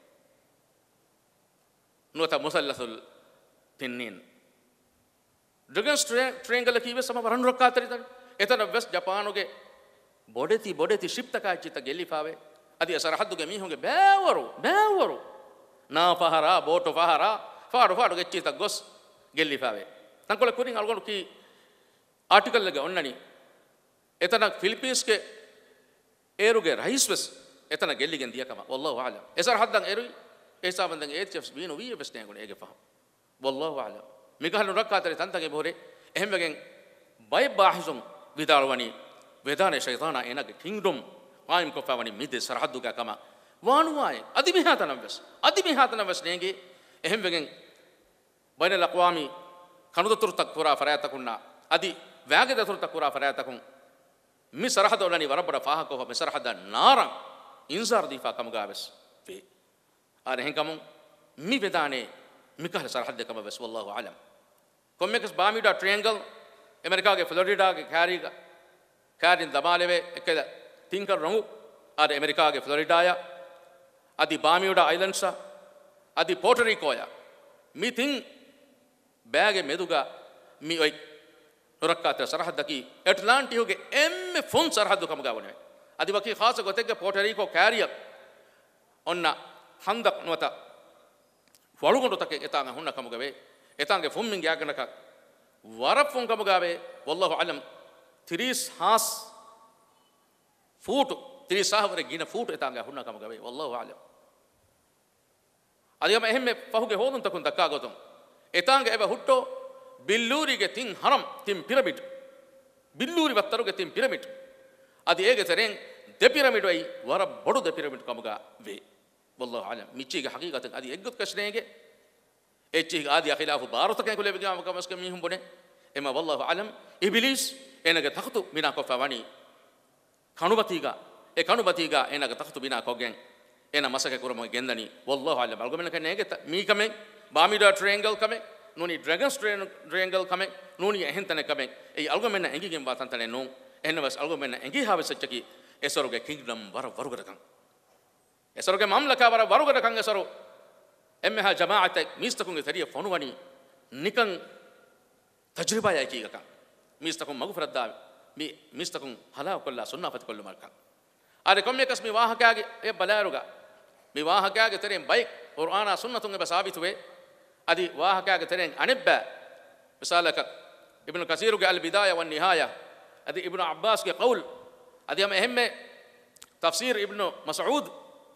nota musallathul tinnin dragons triangle ki wes sama waran rokkatari tan etana west japanuge bodeti bodeti shiptaka chita gelifave adi sarhaddu ge mihunge bewaru bewaru na pahara boto pahara faadu faadu ge chita gos gelifave tankole kurin algon ki article lege onnani etana philippines ke eruge raiswes etana gelligen diyakama wallahu alam esar haddan erui esabandan hfs binu wi besne gone ege faham wallahu alam migahlu rakkatari tantage bore ehmegen bay bahizum vidalwani vedane shaytana enage kingdom qaim ko fawani mide sarhaddu ka kama wanuwaye adi mihatana bes adi mihatana bes nege ehem wegen bainal aqwami kanudatur takura farayatakunna adi wage datur takura farayatakun mi sarhadu olani warabara faha ko me sarhada nara inzar difa kamga bes ve ar hen kamun mi vedane mi kah sarhadde kama bes wallahu alam kommekas Bermuda triangle America ge Florida ge Cariga Karin damaleve ekeda tinkar rongu ad America ge Florida ya adi Bermuda Islands adi Puerto Rico ya mi tin bage meduga mi oi norakkata sarhadaki Atlantic ge emme fon sarhadu kamga wone adi waki khas gotege Puerto Rico carrier onna handak nota walugondo take etanga hunna kamga ve etange fon min yaganaka waraf fon kamga ve wallahu alam Tiris has foot tiris sahavre gina foot etanga hunna kamga ve wallahu alam adiyama ehme pahuge hodun takun dakka gotum etanga eba hutto billuri ge tin haram tin pyramid billuri wattaruge tin pyramid adi ege teren de pyramid wai wara bodu de pyramid kamga ve wallahu alam michi ge haqiqatan adi eggut kasnege echi adi khilafu barata ke kulebe gam kamas ke mihum bone ema wallahu alam iblis enage takhtu mina ko fawani kanubatiga e kanubatiga enage takhtu bina ko gen ena masake kuramo gendani wallahu alam algomen ke nege mi kame Bermuda triangle kame noni dragons triangle kame noni ehentane kame e algomen engi gen batantane no enwas algomen engi have sechki esoruge kingdom war warugadakan esoruge mamlaka war warugadakan esoru emha jamaate mistakun thariya fonwani nikan tajriba yakigaka මිස්තකුම් මගුෆරද්දා මේ මිස්තකුම් හලාව කොල්ලා සුන්නාපති කොල්ල මල්කම් ආද කොම්මේකස් මේ වාහකයාගේ ඒ බලාරුගා මේ වාහකයාගේ තරෙන් බයික් කුර්ආන සුන්නතුන් එබ සාබිතු වේ අදි වාහකයාගේ තරෙන් අනෙබ්බ මිසාලක ඉබ්නු කසීරුගේ අල් බිදායා වන් නිහායා අදි ඉබ්නු අබ්බාස්ගේ කවුල් අදි යම එහෙම්මේ තෆ්සීර් ඉබ්නු මස්උද්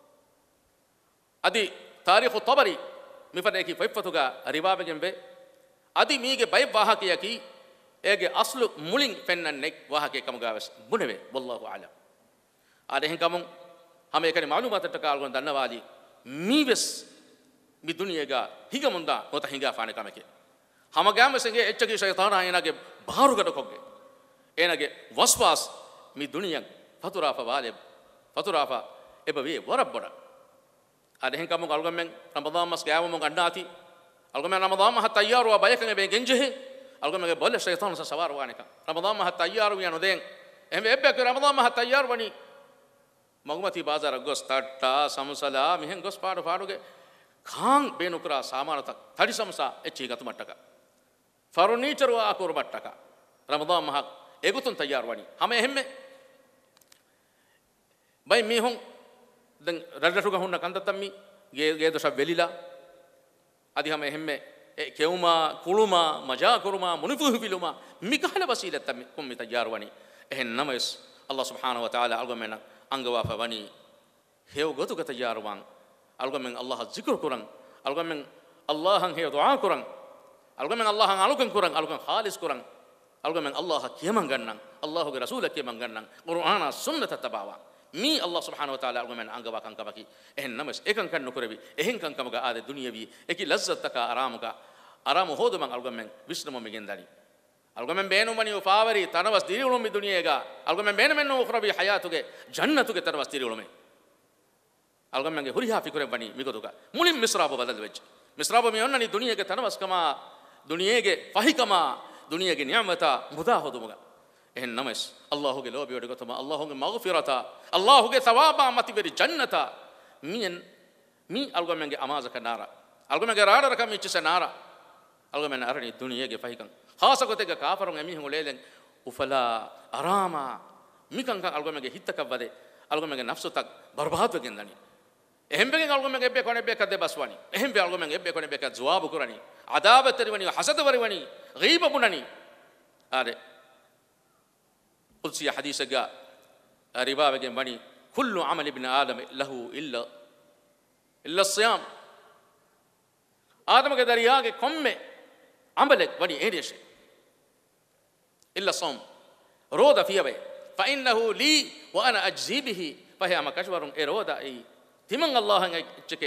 අදි තාරිඛ් tabari මිෆදේකි ෆයිෆතුගා රිවාබගෙන් වේ අදි මීගේ බයි වාහකයකි ඒගේ අස්ලු මුලින් පෙන්නන්නේ වාහකේ කමුගාවස් බුනවේ වල්ලාහු අලම් ආදෙන් කමුන් හැම එකනේ මාලුමාතට කාල්ගොන් දන්නවාදී මීවස් මි දුනියගා හිගමුන්දා මොත හිඟා ෆාන කමකේ හැම ගාමසගේ එච්චකි ෂයිතාන ආයනගේ බාරුගඩ කොග්ගේ එනගේ වස්වාස් මි දුනියන් ෆතුරාෆා වාලේ ෆතුරාෆා එබවේ වරබ්බඩ ආදෙන් කමුන් අල්ගම්ෙන් රමදාන් මස් ගෑවම ගන්නාති අල්ගම්ෙන් රමදාන් මහ තයාරුවා බයකගේ බේ ගෙන්ජෙහි අල්ගමගේ බොල ෂයිතාන සවාර වානික රමදාන් මහ තයාරු යනු දෙන් එහෙම එබ්බක රමදාන් මහ තයාරු වනි මගුමති බාසාර ගොස් තට්ටා සමුසලා මිහෙන් ගොස් පාඩු පාඩුගේ කාං බේනුකරා සාමානත තඩි සමසා එච්චි ගතු මට්ටක ෆර්නිචර් වා අකුර මට්ටක රමදාන් මහ එගුතුන් තයාරු වනි හැම එහෙම්මේ බයි මිහොන් දැන් රඩටු ගහුන්න කන්දත්තම්මි ගේ ගේ දොස වෙලිලා අදි හැම එහෙම්මේ කෙවුමා කුළුමා මජා කුරුමා මුනිෆුහු විලුමා මිකහල වසීලත්තම් කොම්මි තයාරු වනි එහෙන් නමස් අල්ලාහ් සුබ්හානහු වතාලා අල්ගමෙන අංගවාෆ වනි හේව ගොතුක තයාරුවන් අල්ගමෙන් අල්ලාහ් zikr කුරන් අල්ගමෙන් අල්ලාහන් හේ දුආ කුරන් අල්ගමෙන් අල්ලාහන් අලුකන් කුරන් අලුකන් ખાලිස් කුරන් අල්ගමෙන් අල්ලාහ් කියමන් ගන්නන් අල්ලාහ්ගේ රසූල කියමන් ගන්නන් කුර්ආන සුන්නත තබාවා මී අල්ලාහ් සුබ්හානහු වතාලා අල්ගමෙන් අංගවාකන් කබකි එහෙන් නමස් එකන් කන් නුකරවි එහෙන් කන් කමග ආද දුනියවි එකි ලස්සතක ආරාමක ආරාම හොදමන් අල්ගමෙන් විශ්නම මෙගෙන් දනි අල්ගමෙන් බේනුමනි උපාවරි තනවස් දිරිඋලුම් මි දුනියේගා අල්ගමෙන් බේනමෙන් උඛරවි හයාතුගේ ජන්නතුගේ තනවස් දිරිඋලුම් අල්ගමෙන්ගේ හුරිහා ෆිකුරෙන් වනි මිගොතුගා මුලින් මිස්රාබ බදල් වෙච්ච මිස්රාබ මේ ඔන්නනි දුනියේගේ තනවස් කමා දුනියේගේ ෆහිකමා දුනියේගේ නියමතා මුදා හොදමුගා එහෙන් නමස් අල්ලාහුගේ ලෝභය වඩගතම අල්ලාහුගේ මග්ෆිරත අල්ලාහුගේ සවාබා මති වෙරි ජන්නත මියන් මි අල්ගමෙන්ගේ අමාසක නාර අල්ගමෙන්ගේ රාඩරක මිච්ච නාර අල්ගමෙන් අරණි දුනියේගේ ෆහිකම් ખાසකොතේක කාෆරුන් එමිහුන් ලේලෙන් උෆලා අරාමා මිකං කං අල්ගමගේ හිතක වදේ අල්ගමගේ නෆ්සුතක් බර්බාද් වෙගෙන් දනි එහෙම් බෙගෙන් අල්ගමගේ එබ්බේ කොනේ බෙක දෙබස්වනි එහෙම් බෙ අල්ගමගේ එබ්බේ කොනේ බෙක ජවාබ කුරණි අදාබතරි වනි හසද වරි වනි ගීබ බුනනි ආරේ කුල්සිය හදීසගා රිවාවගෙන් වනි කුල්ලු අමල් ඉබ්න ආදම ලහු ඉල්ලා ඉල්ලා සියාම් ආදමගේ දරියාගේ කොම්මේ අමලක් වනි ඒදේශේ إلا الصوم روضة في يبي فإنه لي وأنا أجزي به فهي أما كشور إرودة أي تمن الله إنك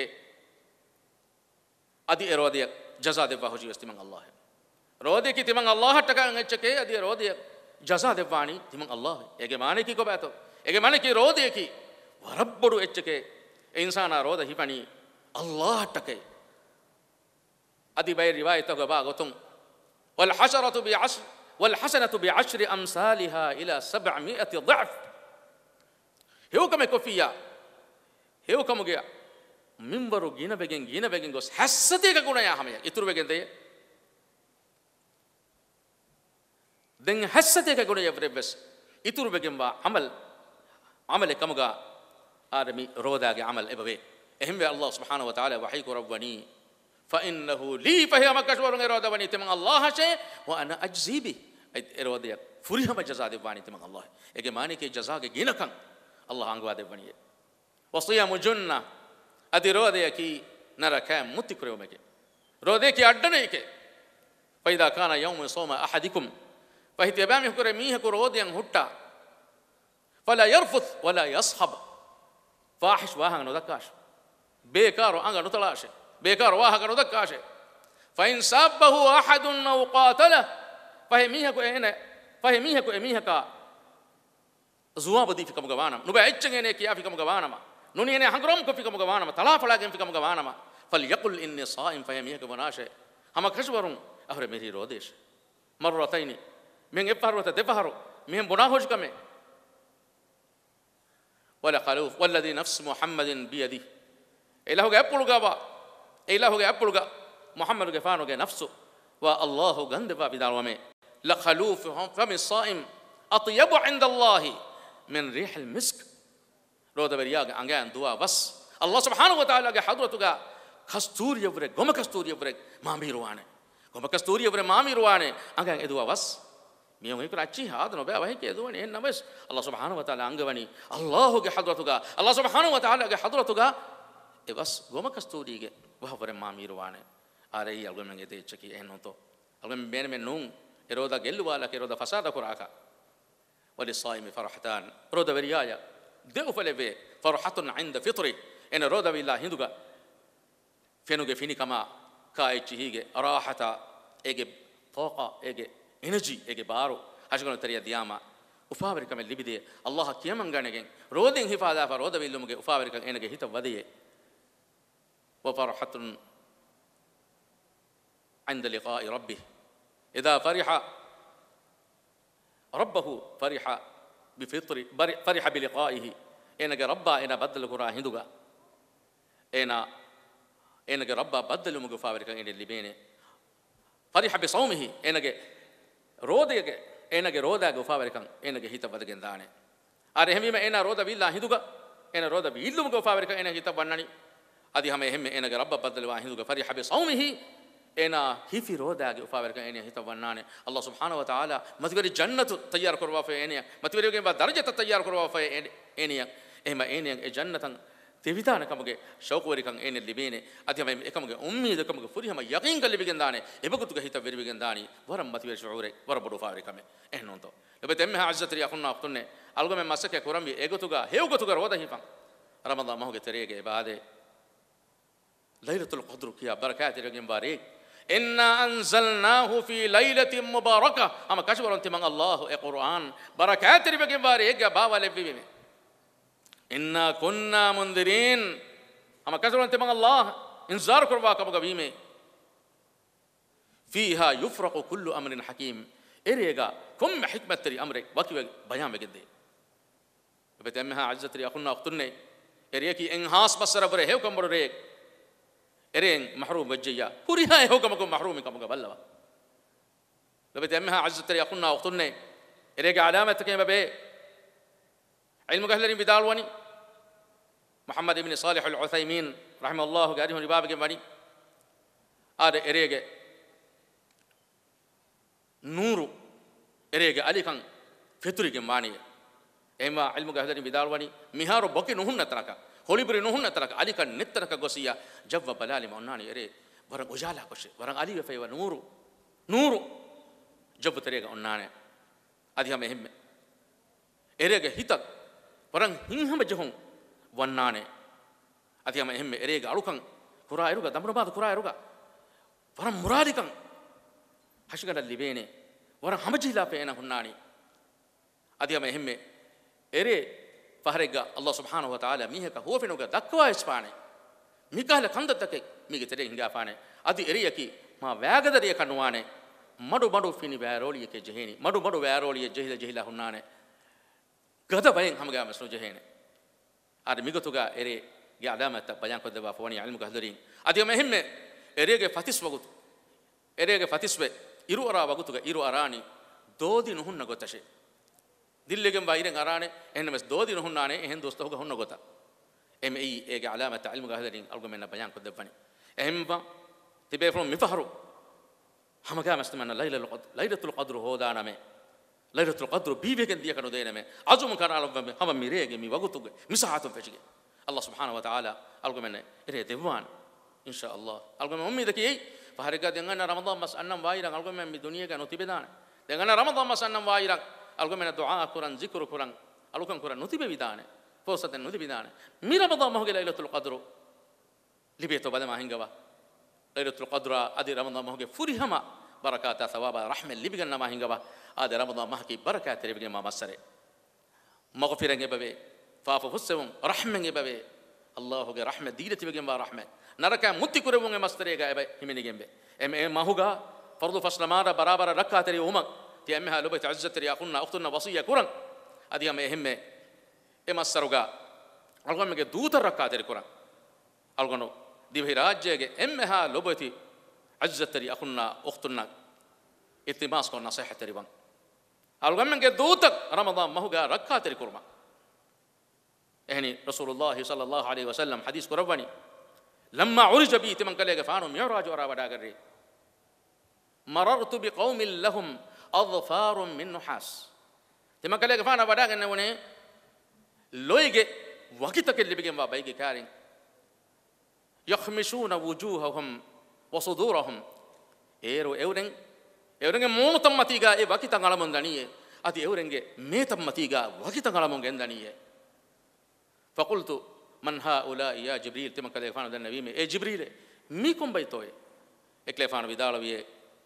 أدي إرودة جزاء دفعه جيوس تمن الله رودة كي تمن الله تكا إنك أدي إرودة جزاء دفعني تمن الله إيه معنى كي كباتو إيه معنى كي رودة كي وربّرو إنك إنسان رودة هي فني الله تكا أدي باي رواية تكا غتون والحشرة بعشر والحسنة بعشر أمثالها إلى سبعمائة ضعف هيو كم كوفيا هيو كم جيا منبرو جينا بيجين جينا بيجين غوس حسدي كقونا يا هميا يترو بيجين ده دين حسدي كقونا يا فريبس يترو بيجين با عمل عمل كم جا آدمي رودا جا عمل إبوي إهم الله سبحانه وتعالى وحيك ربني فإنه لي فهي مكشور إرادة بني تمن الله شيء وأنا أجزي به إرادة فريها مجزاء دباني تمن الله إيه ماني كي جزاء جينا كان الله عنقوا دباني وصيام جنة أدي إرادة كي نرى كام متكريو مكي إرادة كي أدنى كي فإذا كان يوم صوم أحدكم فهي تبامي كره ميه كرودة ينهتا فلا يرفث ولا يصحب فاحش واهن ندكاش بيكارو أنغا نطلاش بيكار واهن ندكاش فإن سابه أحد أو قاتله فهي ميه كو هنا فهي ميه كو ميه كا زواب دي في كم غوانا نبا اتشنه كيا في كم غوانا ما نوني نه هنگروم كو في كم غوانا ما تلا فلاگن في كم غوانا ما فليقل إني صائم فهي ميه كو بناشه هم كشورون أهره ميري روديش مرتين من إبهارو تدبهارو مهم بناهوش كمه ولا خلوف والذي نفس محمد بيده إله جاب بلوغا با إله جاب بلوغا محمد جفانو جا نفسه والله غند با بدالومه لخلوف فم الصائم أطيب عند الله من ريح المسك رودا برياغ أنجان دوا بس الله سبحانه وتعالى حضرتك كستوري يبرك قوم كستوري يبرك ما ميروانه قوم كستوري يبرك ما ميروانه أنجان إدوا بس ميوم يكون أشي هذا نبأ وهي كيدواني إن بس الله سبحانه وتعالى أنجواني الله كحضرتك الله سبحانه وتعالى كحضرتك بس قوم كستوري ك وها برا ما ميروانه آره ألقى من كده يشكي إنه تو ألقى من بين من نوم إرودا جلوا لك إرودا فساد كراكا وللصائم فرحتان رودا بريايا دعو فلبي فرحة عند فطري إن رودا بالله هندوكا فينوكا فيني كما كايتشي هيجي راحة إيجي طاقة إيجي إنرجي إيجي بارو هاشكون تريا دياما وفابريكا من لبدي الله كيمان غانيجين رودين هفادا فرودا بالله وفابريكا إنك هيتا وديه وفرحة عند لقاء ربه إذا فرح ربه فرح بفطر فرح بلقائه إنك ربا إنا بدل كرا هندوغا إنا إنك ربا بدل مغفابرك إن اللي بينه فرح بصومه إنك رودك إنك رودا غفابرك إنك هيتا بدل دانه أرهم يما إنا رودا بالله هندوغا إنا رودا بيلو مغفابرك إنك هيتا بناني أدي هم هم إنك ربا بدل واهندوغا فرح بصومه إنا هيفي رودا غفابرك إنك هيتا بنانه الله سبحانه وتعالى متغير جنة تيار كروا في إنيا متغير كم درجة تيار كروا في إنيا إما إنيا جنة تبيتانا كمجة شوق وريكان إن اللي بينه أتي هم كمجة أمي ده كمجة فري هم يقين كل بيجن دانه إبغى تقول هيتا بيري بيجن داني ورم متغير شعوره ورم بدو فابرك كم إحنا نتو لبى تمها عزة تري أخونا أختنا ألقى من مسك كورام بي إيجو تقول هيو تقول رودا هيفان رمضان ما هو كتريه بعد ليلة القدر كيا بركات رجيم بارك إنا أنزلناه في ليلة مباركة أما كشف أنت من الله القرآن بركات رجيم بارك بابا لبيبي إنا كنا منذرين أما كشف أنت من الله إنذار كرباك أبو جبيمه فيها يفرق كل أمر حكيم إريجا كم حكمة تري أمرك باقي بيان بجد بتأمها عزة تري أخونا أختنا إريكي إنهاس بسر بره هيو كم بريك إرين محروم بجيا هوريها هيو كم كم محروم كم قبلها بتأمها عزة تري أخونا أختنا إريجا علامة كم ببي علم قهلين بدالواني محمد بن صالح العثيمين رحمه الله قاعدين رباب جماني هذا إريجا نورو إريجا علي كان فطري جماني إما علم قهلين بدالواني مهارو بكي نهون نتركه هولي بري نهون نتركه علي كان نتركه قصيا جب بلالي موناني إري ورن أجالا قشة ورن علي وفيوا نورو نورو جب تريجا أناني هذه هم إريجا هيتك ورن هنهم جهون وناني هذه هم إريجا ألوكان كرا إروجا دمر بعض كرا إروجا ورن مرادي كان هشكنا اللي بينه ورن هم جهلا بينه هناني هذه هم إري فهرجع الله سبحانه وتعالى ميهك هو في نوجا دكوا إسباني ميكاله خندتك ميك تري هنگا فاني أدي إري يكي ما وعجد ريا كنوانه مدو مدو فيني بيرولي يك جهيني مدو مدو بيرولي جهيل جهيلا هنانه كذا بين هم جا مسلو جهينه أدي ميكو توجا إري علامة بيان كذا بافواني علم كهدرين أدي مهم إري يك فتيس وقت إري يك فتيس به إيرو أرا وقت توجا إيرو أراني دودي نهون نقطة دلهم بايرن أرانه إنما دودي نهون نانه إهن دوسته هو هون نقطة إم إي إيج علامة علم كهدرين ألقى منا بيان كذا بفني أهم با تبي فلون مفهرو هم كام استمنا ليلة القدر ليلة القدر هو دانا مه ليلة القدر بيبي كن ديا كانوا دينا مه عزوم كان على فم هم ميريه مي وقتوجه مساحتهم فشجع الله سبحانه وتعالى ألقى منا إريه ديوان إن شاء الله ألقى من أمي ذكي فهرجع دعنا رمضان بس أنم وايران ألقى من الدنيا كانوا تبي دانا دعنا رمضان بس أنم وايران ألقى من الدعاء قرآن ذكر قرآن ألقى قرآن نتيبه بدانه فرصة نتيبه بدانه مي رمضان ما هو ليلة القدر لبيته بعد ما هنجوا ليلة القدر أدي رمضان ما هو فريهما بركات ثواب رحمة اللي بيجنا ما هنجوا أدي رمضان ما هكي بركات اللي بيجنا ما مسره مغفرة جبابه فافو فسهم رحمة جبابه الله هو رحمة ديرة بيجنا رحمة نركا متي كربون مستري جبابه هميني جنبه إم ما هو فرض فصل مارا برابر ركعة تري أمك تيمها لو بتعزة تري أخونا أختنا وصية كورن أدي هم يهمه إما السرقة ألقى مك دوت ركعة تري كورن ألقى دي بهراج جه إمها لو بتي عزة تري أخونا أختنا ඉතිමාස් කොන්න නසීහතරිවන් අල්ගම්මන්ගේ දූතක් රමදාන් මහුගා රක්කාතරි කුර්ම එහෙනි රසූලුල්ලාහි සල්ලල්ලාහු අලයිහි වසල්ලම් හදීස් කරවනි ලම්මා උරිජ බි තිමන් කලේගේ ෆානු මියරාජ් වරා වඩා කරේ මරර්තු බිකෞමින් ලහුම් අظෆාරුන් මින් නුහාස් තිමන් කලේගේ ෆාන වඩා ගන්න වනේ ලොයිගේ වකිතකෙ ලිබිගෙන් වා බයිගේ කාරින් යඛමිෂූන වුජූහහුම් වසුදූරහුම් ඒරෝ එවරෙන් එවරෙන්ගේ මූණු තම්මතිගා ඒ වකිතන් අලමුන් දණියේ අති එවරෙන්ගේ මේ තම්මතිගා වකිතන් අලමුන් ගෙන් දණියේ ෆකුල්තු මන් හාඋලා යා ජිබ්‍රීල් තිමන් කලේගේ ෆාන දන්න වීමේ ඒ ජිබ්‍රීල් මී කොම්බයිතෝය එක්ලේ ෆාන විදාලවියේ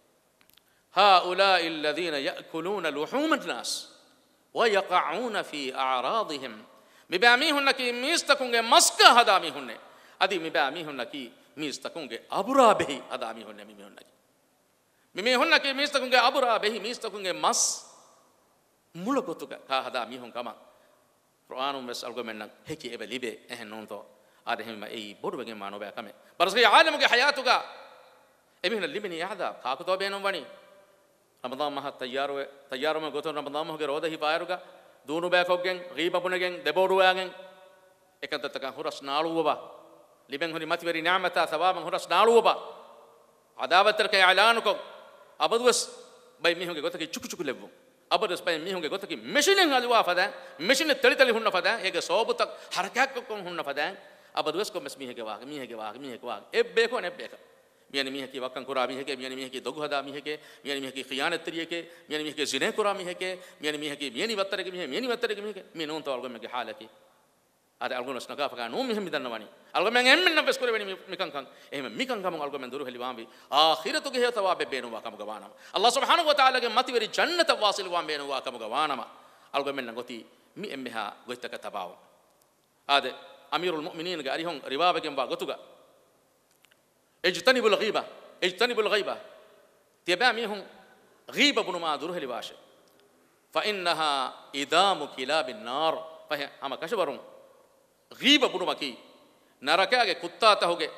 هؤلاء الذين يأكلون لحوم الناس ويقعون في أعراضهم مباميهنكي ميستكونගේ මස්ක හදාමිහුන්නේ අදි මිබාමිහුන්නකි මිස්තකුන්ගේ අබුරාබෙහි හදාමිහුන්නේ මිමිහුන්නකි මිමිහුන්නකි මිස්තකුන්ගේ අබුරාබෙහි මිස්තකුන්ගේ මස් මුලකොතුක කා හදාමිහුන් කම කුර්ආනුම් මෙස් අල්ගොමෙන්න හෙකි එබ ලිබේ එහෙන් නොන්තෝ ආද එහෙම ඒ බොඩුවගෙන් මානෝ බෑ කම බරස්ගේ ආලමුගේ හයාතුක එමිහුන ලිබිනි යහදා කාකුතෝ බේනම් වනි රමදාන් මහ තයාරුව තයාරුම ගොතන රමදාන් මහගේ රෝදහි පායරුග දූනු බෑකොක්ගෙන් ගීබපුණගෙන් දෙබෝඩුවාගෙන් එකතතක හුරස් නාළුවබ ලිබෙන් හොරි මතිවරි නාමතා සවාබන් හුරස් නාළුවබ අදාවතරක යලානුකො අබදුවස් බයි මිහුගේ ගොතකි චුකු චුකු ලෙව්වු අබදුවස් බයි මිහුගේ ගොතකි මෙෂිනෙන් අලුවා ෆදා මෙෂින තලි තලි හුන්න ෆදා ඒගේ සෝබුතක් හරකයක් කොම් හුන්න ෆදා අබදුවස් කො මෙස් මිහගේ වාගේ මිහගේ වාගේ මිහගේ වාගේ එබ්බේකෝ නෙබ්බේක මියනි මිහකි වක්කන් කුරා මිහකේ මියනි මිහකි දොගු හදා මිහකේ මියනි මිහකි ඛියානත් ත්‍රියකේ මියනි මිහකේ සිනේ කුරා මිහකේ මියනි මිහකි මියනි වත්තරකේ මිහ මියනි වත්තරකේ මිහකේ මේ නෝන් තවල්ගො මගේ حالකි අර අල්ගොනස් නගාපකා නෝ මිහෙම් මිදන්නවනි අල්ගොමෙන් එම්මෙන් නබස් කරවෙනි මිකන් කන් එහෙම මිකන් ගමන් අල්ගොමෙන් දුරු හෙලි වාම්බි ආඛිරතුගේ හේතවා බෙබේනවා කම ගවානම අල්ලාහ් සුබ්හානහු වතාලාගේ මතිවරි ජන්නත වාසිල් වාම් බේනවා කම ගවානම අල්ගොමෙන් නගොති මි එම්මෙහා ගොයිතක තබාව ආද අමීරුල් මුමිනීන්ගේ අරිහොන් රිවාබගෙන් වා ගොතුගා එජ්තනිබුල් ගීබා එජ්තනිබුල් ගීබා තියබා මිහුන් ගීබා බුනුමා දුරු හෙලි වාෂ فإنها إدام كلاب النار فهي أما كشبرون غيب බුනුමකි නරකයාගේ කුත්තාතහුගේ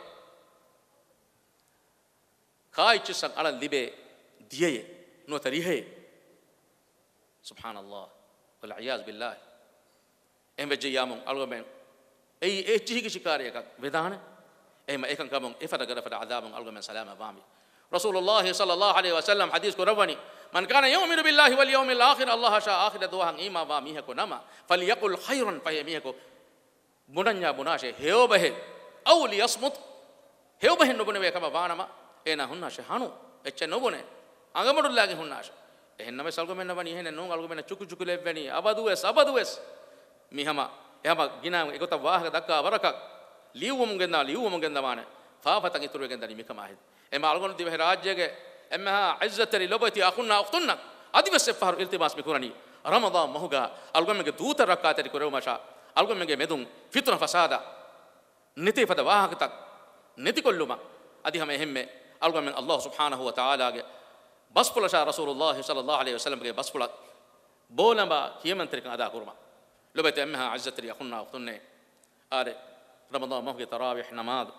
කායිච්චසන් අල ලිබේ දියේ නොතරිහේ සුබ්හානල්ලාහ් වල් අයාස් බිල්ලාහ් එම් වෙජියාමුන් අල්ගොමෙන් ඒ ඒ චිහිගේ ශිකාරයක වේදාන එහෙම එකන් කමුන් එෆද ගරෆද අදාබුන් අල්ගොමෙන් සලාම වාමි රසූලුල්ලාහ් සල්ලල්ලාහු අලයිහි වසල්ලම් හදීස් කරවනි මන් කාන යුමිනු බිල්ලාහි වල් යෞමිල් ආඛිර අල්ලාහ් ෂා ආඛිර දුවහන් ඊමා වා මිහකෝ නම ෆලියකුල් ඛෛරන් ෆය මිහකෝ බුණඤ්ඤා බුනාෂේ හේවබහෙ අවලි යස්මුත් හේවබහෙ නොබුනේ වේකම වානම එන හුන්නාෂේ හනු එච්ච නොබුනේ අඟමඩුල්ලාගේ හුන්නාෂ එහෙන්නම සල්ගොමෙන්න වනි එහෙන නෝන් අල්ගොමෙන්න චුකු චුකු ලෙව්වනි අබදුවස් අබදුවස් මිහම එහම ගිනාම එකත වාහක දක්කා වරකක් ලියුවමුන් ගෙන්නා ලියුවමුන් ගෙන්දවාන ෆාෆතන් ඉතුරු ගෙන්දනි මිකමාහිද එම අල්ගොන දිවෙ රාජ්‍යගේ එමහා ඉස්සතරි ලොබති අකුන්නා උක්තුන්න අදිවස් ෆහර් ඉල්තිමාස් මිකුරණි රමදාන් මහුගා අල්ගොමගේ දූත රක්කාතරි කරවමෂා අල්ගොමගේ මෙදුන් ෆිත්න ෆසාදා නිති ෆද වාහකතක් නිති කොල්ලුම අදිහම එහෙම්මේ අල්ගොමෙන් අල්ලාහ් සුබ්හානහු වතාලාගේ බස්පුලෂා රසූලුල්ලාහ් සල්ලල්ලාහු අලයිහි වසල්ලම්ගේ බස්පුල බෝලඹ කියමන්ත්‍රික අදා කුරුම ලොබති එමහා ඉස්සතරි අකුන්නා උක්තුන්නේ ආරේ رمضان مهجة تراويح نماذ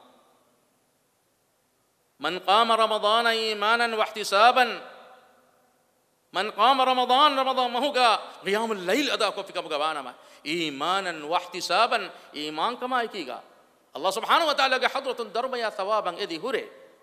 من قام رمضان إيمانا واحتسابا من قام رمضان رمضان مهجة قيام الليل أداء كفك بقوانا إيمانا واحتسابا إيمان كما يكيغا الله سبحانه وتعالى حضرة درب يا ثوابا إذي هري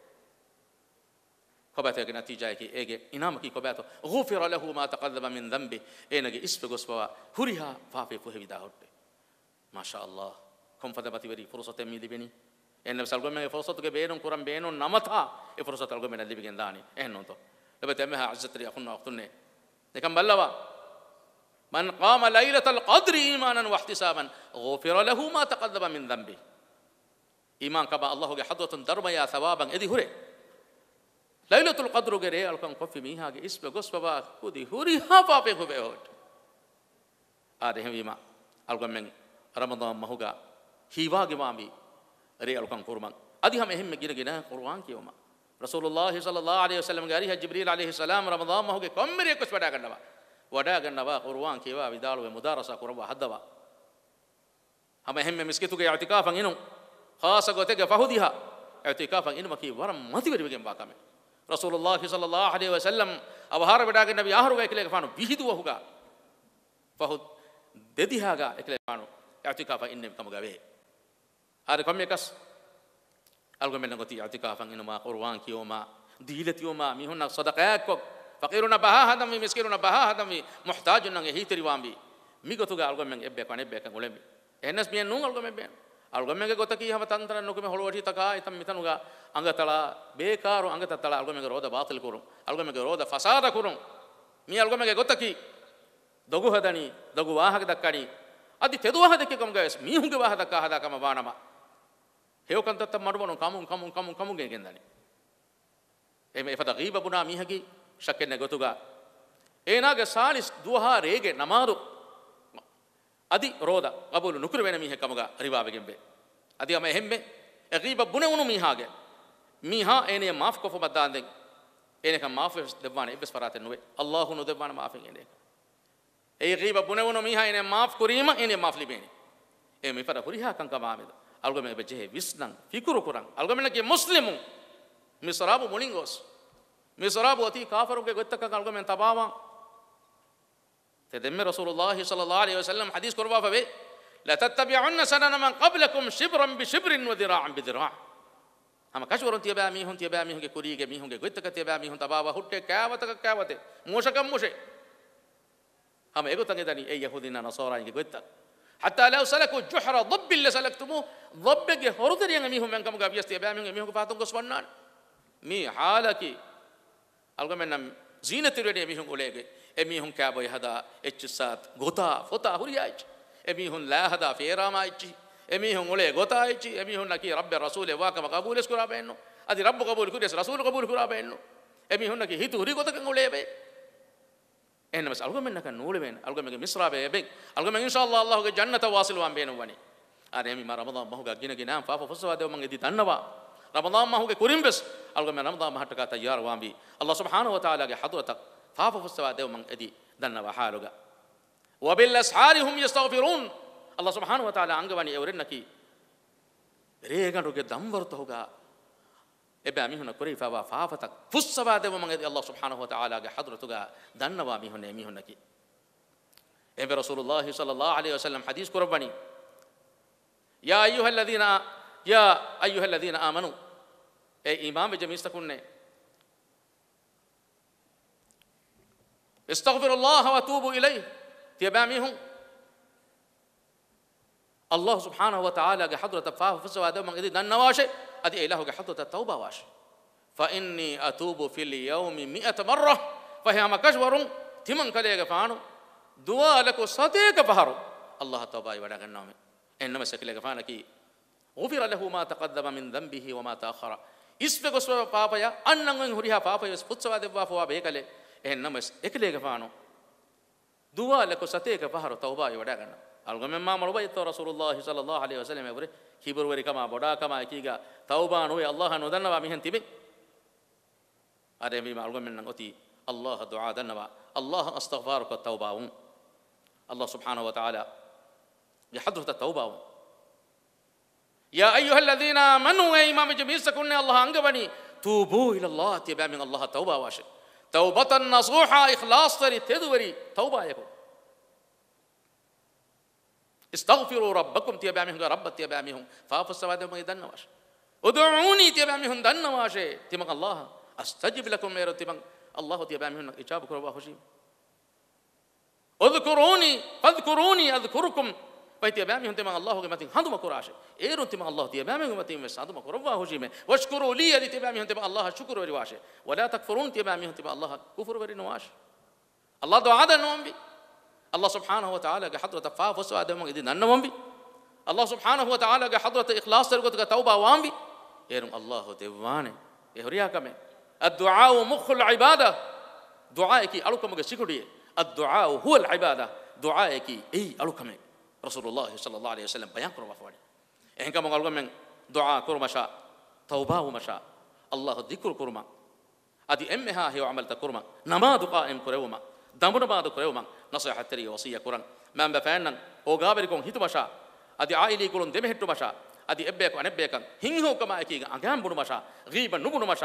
كبات يجي نتيجة كي إيجي إنام كي كباته غفر له ما تقدم من ذنبه إنجي إسبق أسبوع هريها فافي فيه بداهور ما شاء الله كم فتبتي بري فرصة ميدي بني إن بسالكم من فرصة كبيرون كرام بينون نمطها فرصة تلقوا من اللي بيجن داني إيه نونتو لبتأمها عزت ري أخونا أختني لكن بلوا من قام ليلة القدر إيمانا واحتسابا غفر له ما تقدم من ذنبه إيمان كما الله حضرة درب يا ثوابا إدي هري ليلة القدر غير ألكم كفي ميها اسم غصبا كودي هري هافا بيخو بيهود هذا هم إيمان ألكم من رمضان مهوغا هيواغي مامي ري ألكم كورمان أدي هم هم مجينا جنا قرآن كيوما رسول الله صلى الله عليه وسلم قال جبريل عليه السلام رمضان مهوغا كم مري كش بدا كنوا ودا كنوا قرآن كيوا بدال ومدارسة قرآن حدوا هم هم مسكتو كي اعتكافا إنه خاصة قتك فهوديها اعتكافا إنه مكي ورم ما تقدر بيجي باكامه රසූලුල්ලාහි සල්ලල්ලාහු අලයිහි වසල්ලම් අවහාර වඩාගෙන නබි ආහාර වේ කියලා ෆානු විහිදුවහුගා ෆහුත් දෙදිහාගා එකල ෆානු ඉතිකාෆ ඉන්නේ කමුගා වේ ආර කොම්මෙකස් algomen ngoti i'tikafan inma qur'an kiyoma dilatioma mihunna sadaqaak faqiruna baha hadam miskiruna baha hadam muhtajun nang hitri wambi migotuga algomen ebbe kane ebbe kan ulembi enas mien nun algomen be algomen ge gotaki hama tantara nukume holwati taka itam mitanuga angatala bekaru angatatala algomen ge roda batil kurun algomen ge roda fasada kurun mi algomen ge gotaki dogu hadani dogu wahag dakkani adi tedu wahag dekke kam gas mihunge wahag dakka hada kama wanama heokantatta madubanu kamun kamun kamun kamun gendani eme efada ghiba buna mihagi shakkenne gotuga enage salis duha rege namadu adi roda qabulu nukuru wena mihe kamuga riwabe gembe adi ame hemme e ghiba bune unu mihage miha ene maaf ko fobadande ene kam maaf devwane ibes farate nuwe allah nu devwana maafen ene e ghiba bune unu miha ene maaf kurima ene maaf libeni eme fada huriha kan kamameda algomen be jehe visnan fikuru kurang algomen ke muslimu misrabu molingos misrabu ati kafaru ke gottaka algomen tabawa te demme rasulullah sallallahu alaihi wasallam hadis korwa fawe la tattabi'unna sanana man qablakum shibran bi shibrin wa dira'an bi dira' hama kashwarun tiba mi hun tiba mi hun ke kuri ke mi hun ke gottaka tiba mi hun tabawa hutte kawata kawate moshakam moshe hama egotange dani e yahudina nasara ke gottaka حتى لو سلكوا جحر ضب اللي سلكتموه ضبك هردر يعني ميهم من كم قابيس تيابا ميهم ميهم كفاتون قصفنان مي حالك ألقى من زينة تريد ميهم قليك ميهم كابو يهدا إتشسات غطا فتا هرياج ميهم لا هدا فيرا ما إتشي ميهم قليك غطا إتشي ميهم نكي رب الرسول واقع قبول اسكرا بينه أدي رب قبول كريس رسول قبول كرا بينه ميهم نكي هيتو هري غطا كنقليك إنما بس ألقى منك نور بين ألقى منك مصر بين ألقى من إن شاء الله الله جنة واصل وان بينه واني أنا يوم ما رمضان ما هو جينا جينا فافو فسوا ده ومن جديد تنبا رمضان ما هو كورين بس ألقى من رمضان ما هتكا تيار وان بي الله سبحانه وتعالى حضرتك فافو فسوا ده ومن جديد تنبا حالوجا وبالأسحار هم يستغفرون الله سبحانه وتعالى عنقواني أورنا كي ريعان روجا دم ورتهوجا ebe amihuna kuri fa faafatak fussabade mo mangedi allah subhanahu wa ta'ala ge hadratuga dannawa mihune mihuna ki ebe rasulullah sallallahu alaihi wasallam hadis qurbani ya ayyuhalladhina ya ayyuhalladhina amanu e imam be jamis takunne astaghfirullah wa tubu ilayhi tiyabamihum الله سبحانه وتعالى حضرة فاه فسوا ده من إذا النواشة أدي إله حضرة التوبة واش فإني أتوب في اليوم مئة مرة فهي مكشور تمن كليه فانو دعاء لك صديق فهرو الله توبة يبارك النوم إنما سكليه فانا كي غفر له ما تقدم من ذنبه وما تأخر إسبق سوا بابا يا أنن هريها بابا يس فسوا ده بافوا بيكله إنما سكليه فانو دعاء لك صديق فهرو توبة يبارك النوم algomen ma maluba ito rasulullah sallallahu alaihi wasallam ebure hibur wari kama boda kama kiga tauba no allah no danna mi hen tibe ade mi algomen nan oti allah du'a danna allah astaghfaruka tauba allah subhanahu wa ta'ala ya hadrat tauba ya ayyuhalladhina amanu wa imam jamis kunna allah angabani tubu ila allah tiba min allah tauba wash taubatan nasuha ikhlas tari tedwari tauba yako استغفروا ربكم تيابامهم رب تيابامهم فاف السواد ما يدنواش ادعوني تيابامهم دنواش تيمك الله استجب لكم مير تيمك الله تيابامهم اجاب كروا خوشي اذكروني فاذكروني اذكركم فايتيابامهم تيمك الله كمتين هندم كراش ايرو تيمك الله تيابامهم كمتين مسادم كروا خوشي واشكروا لي تيابامهم تيمك الله شكر ورواش ولا تكفرون تيابامهم تيمك الله كفر ورنواش الله دعاء نومبي الله سبحانه وتعالى حضرة فاف وسوا ده من إذن أنهم بي الله سبحانه وتعالى حضرة إخلاص تركوا توبة وام بي يرون الله تبانه يهريها كم الدعاء مخ العبادة دعائك ألوكم جسكولي الدعاء هو العبادة دعائك أي ألوكم رسول الله صلى الله عليه وسلم بيان كروا فوالي إن كم قالوا من دعاء كرما شاء توبة ومشاء الله ذكر كرما أدي أمها هي عملت كرما نما دقائم كرما دمنا بعد كريوما نصيحة تري وصية كوران ما بفعلنا هو قابلكم هيتو بشا أدي عائلي كلون دم هيتو بشا أدي أبيك وأنا أبيك هين هو كما أكيد أنجام بنو بشا غيبا نبنو بشا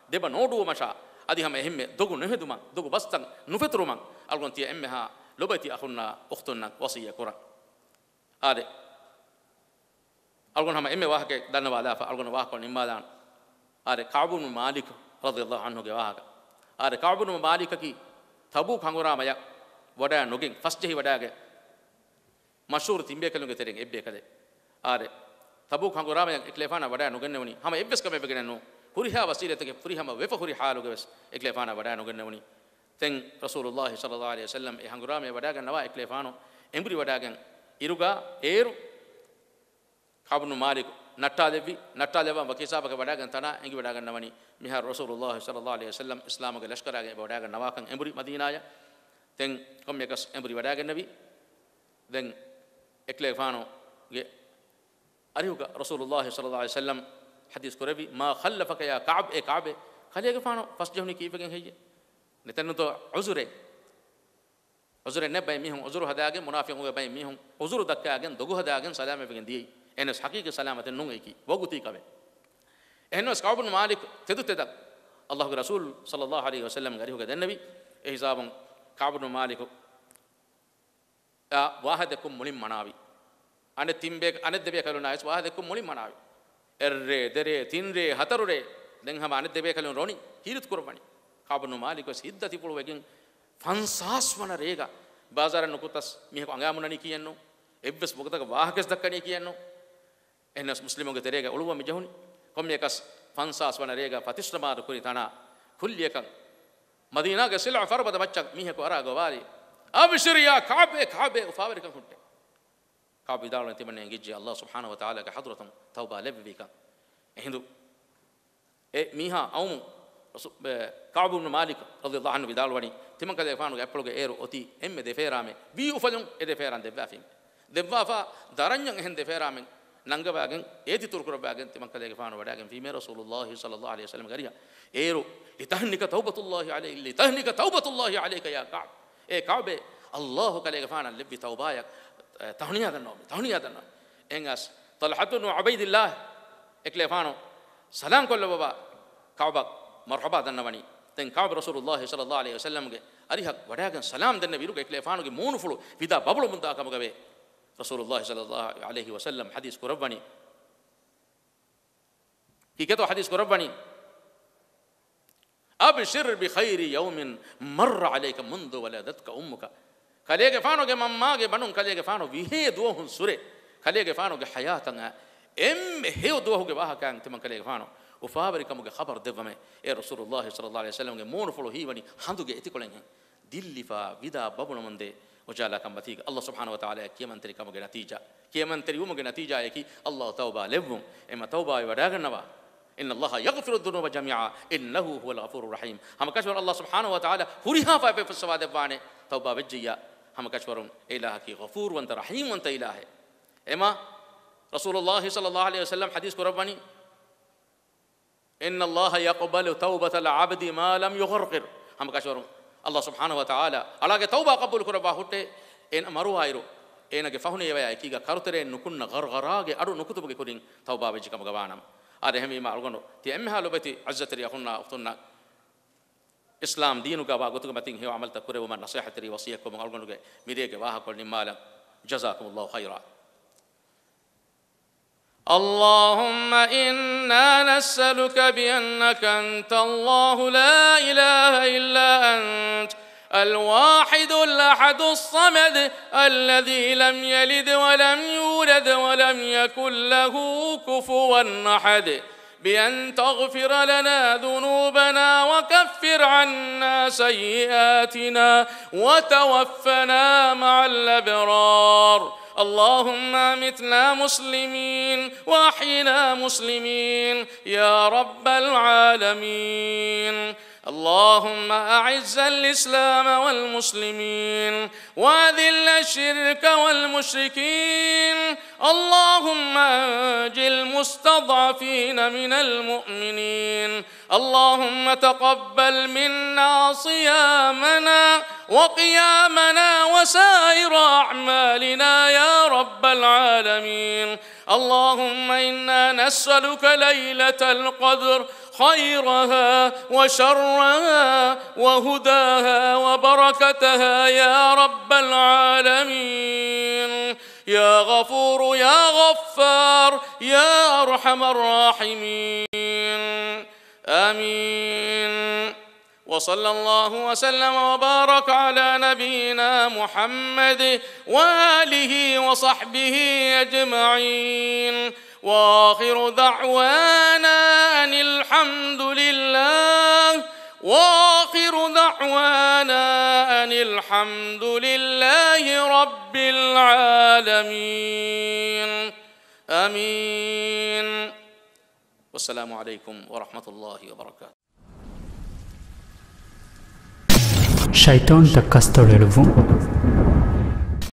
deba nodu masha adi hama ehme dogu neheduma dogu bastan nufetruma algon tiya emme ha lobati akhunna ukhtunna wasiya kura ade algon hama emme wahake danna wala fa algon wah ko nimmadan ade Ka'b ibn Malik radiyallahu anhu ge wahaka ade Ka'b ibn Malik ki Tabuk hangurama ya wada nogin first jehi wada ge mashhur timbe kalunge tereng ebbe kale ade Tabuk hangurama ya eklefana wada nogenne woni hama ebbes kame begenen no huriha wasilate huri hama wefa huri halu ge eklefana wada nogenne woni ten Rasulullah sallallahu alaihi wasallam e hangurama wada ge nawa eklefano emburi wada gen iruga eru Ka'b ibn Malik natta devi natta deva wakisaba ke wada gen tana engi wada gen nawani mihar Rasulullah sallallahu alaihi wasallam islam ge lashkara ge wada gen nawakan emburi madina ya ten komme kas emburi wada gen nabi den eklefano ge ariuga Rasulullah sallallahu alaihi wasallam hadis korebi ma khallafaka ya Ka'b e Ka'b khaliga fano fas jehni kifegen heye netanno to uzure uzure ne bay mihun uzuru hadagen munafiqun ge bay mihun uzuru dakkagen dogu hadagen salama begen di enes haqiqi salamaten nun eki woguti kabe enos Ka'b ibn Malik tedu tedak Allah ge Rasul sallallahu alaihi wasallam gari hoga den nabi e hisabun Ka'b ibn Malik ya wahadakum mulim manawi ane timbe ane debe kaluna es wahadakum mulim manawi erre dere tinre hatarure den hama ane debe kalun roni hirit kurbani Ka'b ibn Malik ko siddati pulu wegen fansaswana rega bazar nukutas mi ko angamunani kiyenno ebbes bogdaga wahakes dakkani kiyenno enas muslimonge terega uluwa mi jahuni komme ekas fansaswana rega fatishrama kuri tana kulliyakan madina ge sil'a farbada bachak mi ko ara gowari abshir ya Ka'b Ka'b ufawir kan kunte Ka'b idalon timane ngiji Allah subhanahu wa ta'ala ka hadratan tawba lebika hindu e miha awmu Ka'b ibn Malik radiyallahu anhu bidalwani timan kale fanu apploge eru oti emme deferame bi ufalun e deferan devafin devafa daranyan hen deferame nangabagen eti turkurabagen timan kale fanu wadagen fi me Rasulullah sallallahu alaihi wasallam gariya eru litahnika tawbatullah alayhi litahnika tawbatullah alayka ya Ka'b e Ka'b Allah kale fana lebbi tawbayak tahniya danno tahniya danno engas Talha ibn Ubaydillah eklefano salam kollo baba Ka'b marhaba dannawani ten Ka'b Rasulullah sallallahu alaihi wasallam ge arihak wadagan salam danna biru ge eklefano ge monu fulu vida babulu munda kam gabe Rasulullah sallallahu alaihi wasallam hadis ko rabbani kiketo hadis ko rabbani abshir bi khairi yawmin marra alayka mundu waladatka ummuka kalege fano ge mamma ge banun kalege fano vihe duhun sure kalege fano ge hayatan em he duhu ge wahakan timan kalege fano ufabari kamuge khabar devame e Rasulullah sallallahu alaihi wasallam ge monu fulu hiwani handuge etikolen dilli fa vida babulu mande wajala kambati Allah subhanahu wa ta'ala kiyaman teri kamuge natija kiyaman teri umuge natija eki Allah tauba levum ema tauba wadaganwa inna Allah yaghfiru dhunuba jami'a innahu huwal ghafurur rahim ham kashwar Allah subhanahu wa ta'ala huriha fa fa sawade bane tauba wajjiya ham kashwarum ilaha ki ghafur wa anta rahim wa anta ilahi ema Rasulullah sallallahu alaihi wasallam hadis ko rabbani inna Allah yaqbalu tawbatal 'abdi ma lam yugharqir ham kashwarum Allah subhanahu wa ta'ala alage tauba qabul kuraba hutte en maru ayru enage fahune yewa ekiga karutere nukunna gargarage adu nukutubuge kodin tauba wajji kam gawanam ade hemi ma algono ti emme halobati azzatri akhunna ukhtunna islam dinu ga ba gotuga matin hewa amal takure wa nasihatri wasiyakum algono ge mirege wa hakol nimala jazakumullahu khaira اللهم إنا نسألك بأنك أنت الله لا إله إلا أنت الواحد الأحد الصمد الذي لم يلد ولم يولد ولم يكن له كفوا أحد بأن تغفر لنا ذنوبنا وكفر عنا سيئاتنا وتوفنا مع الأبرار اللهم أمتنا مسلمين وأحينا مسلمين يا رب العالمين اللهم أعز الإسلام والمسلمين وأذل الشرك والمشركين اللهم أنج المستضعفين من المؤمنين اللهم تقبل منا صيامنا وقيامنا وسائر أعمالنا يا رب العالمين اللهم إنا نسألك ليلة القدر خيرها وشرها وهداها وبركتها يا رب العالمين يا غفور يا غفار يا أرحم الراحمين آمين. وصلى الله وسلم وبارك على نبينا محمد وآله وصحبه أجمعين وآخر دعوانا أن الحمد لله وآخر دعوانا أن الحمد لله رب العالمين آمين. والسلام عليكم ورحمة الله وبركاته. ಶೈತಾನ್ ಕಸ್ತೊಳೆಳುವು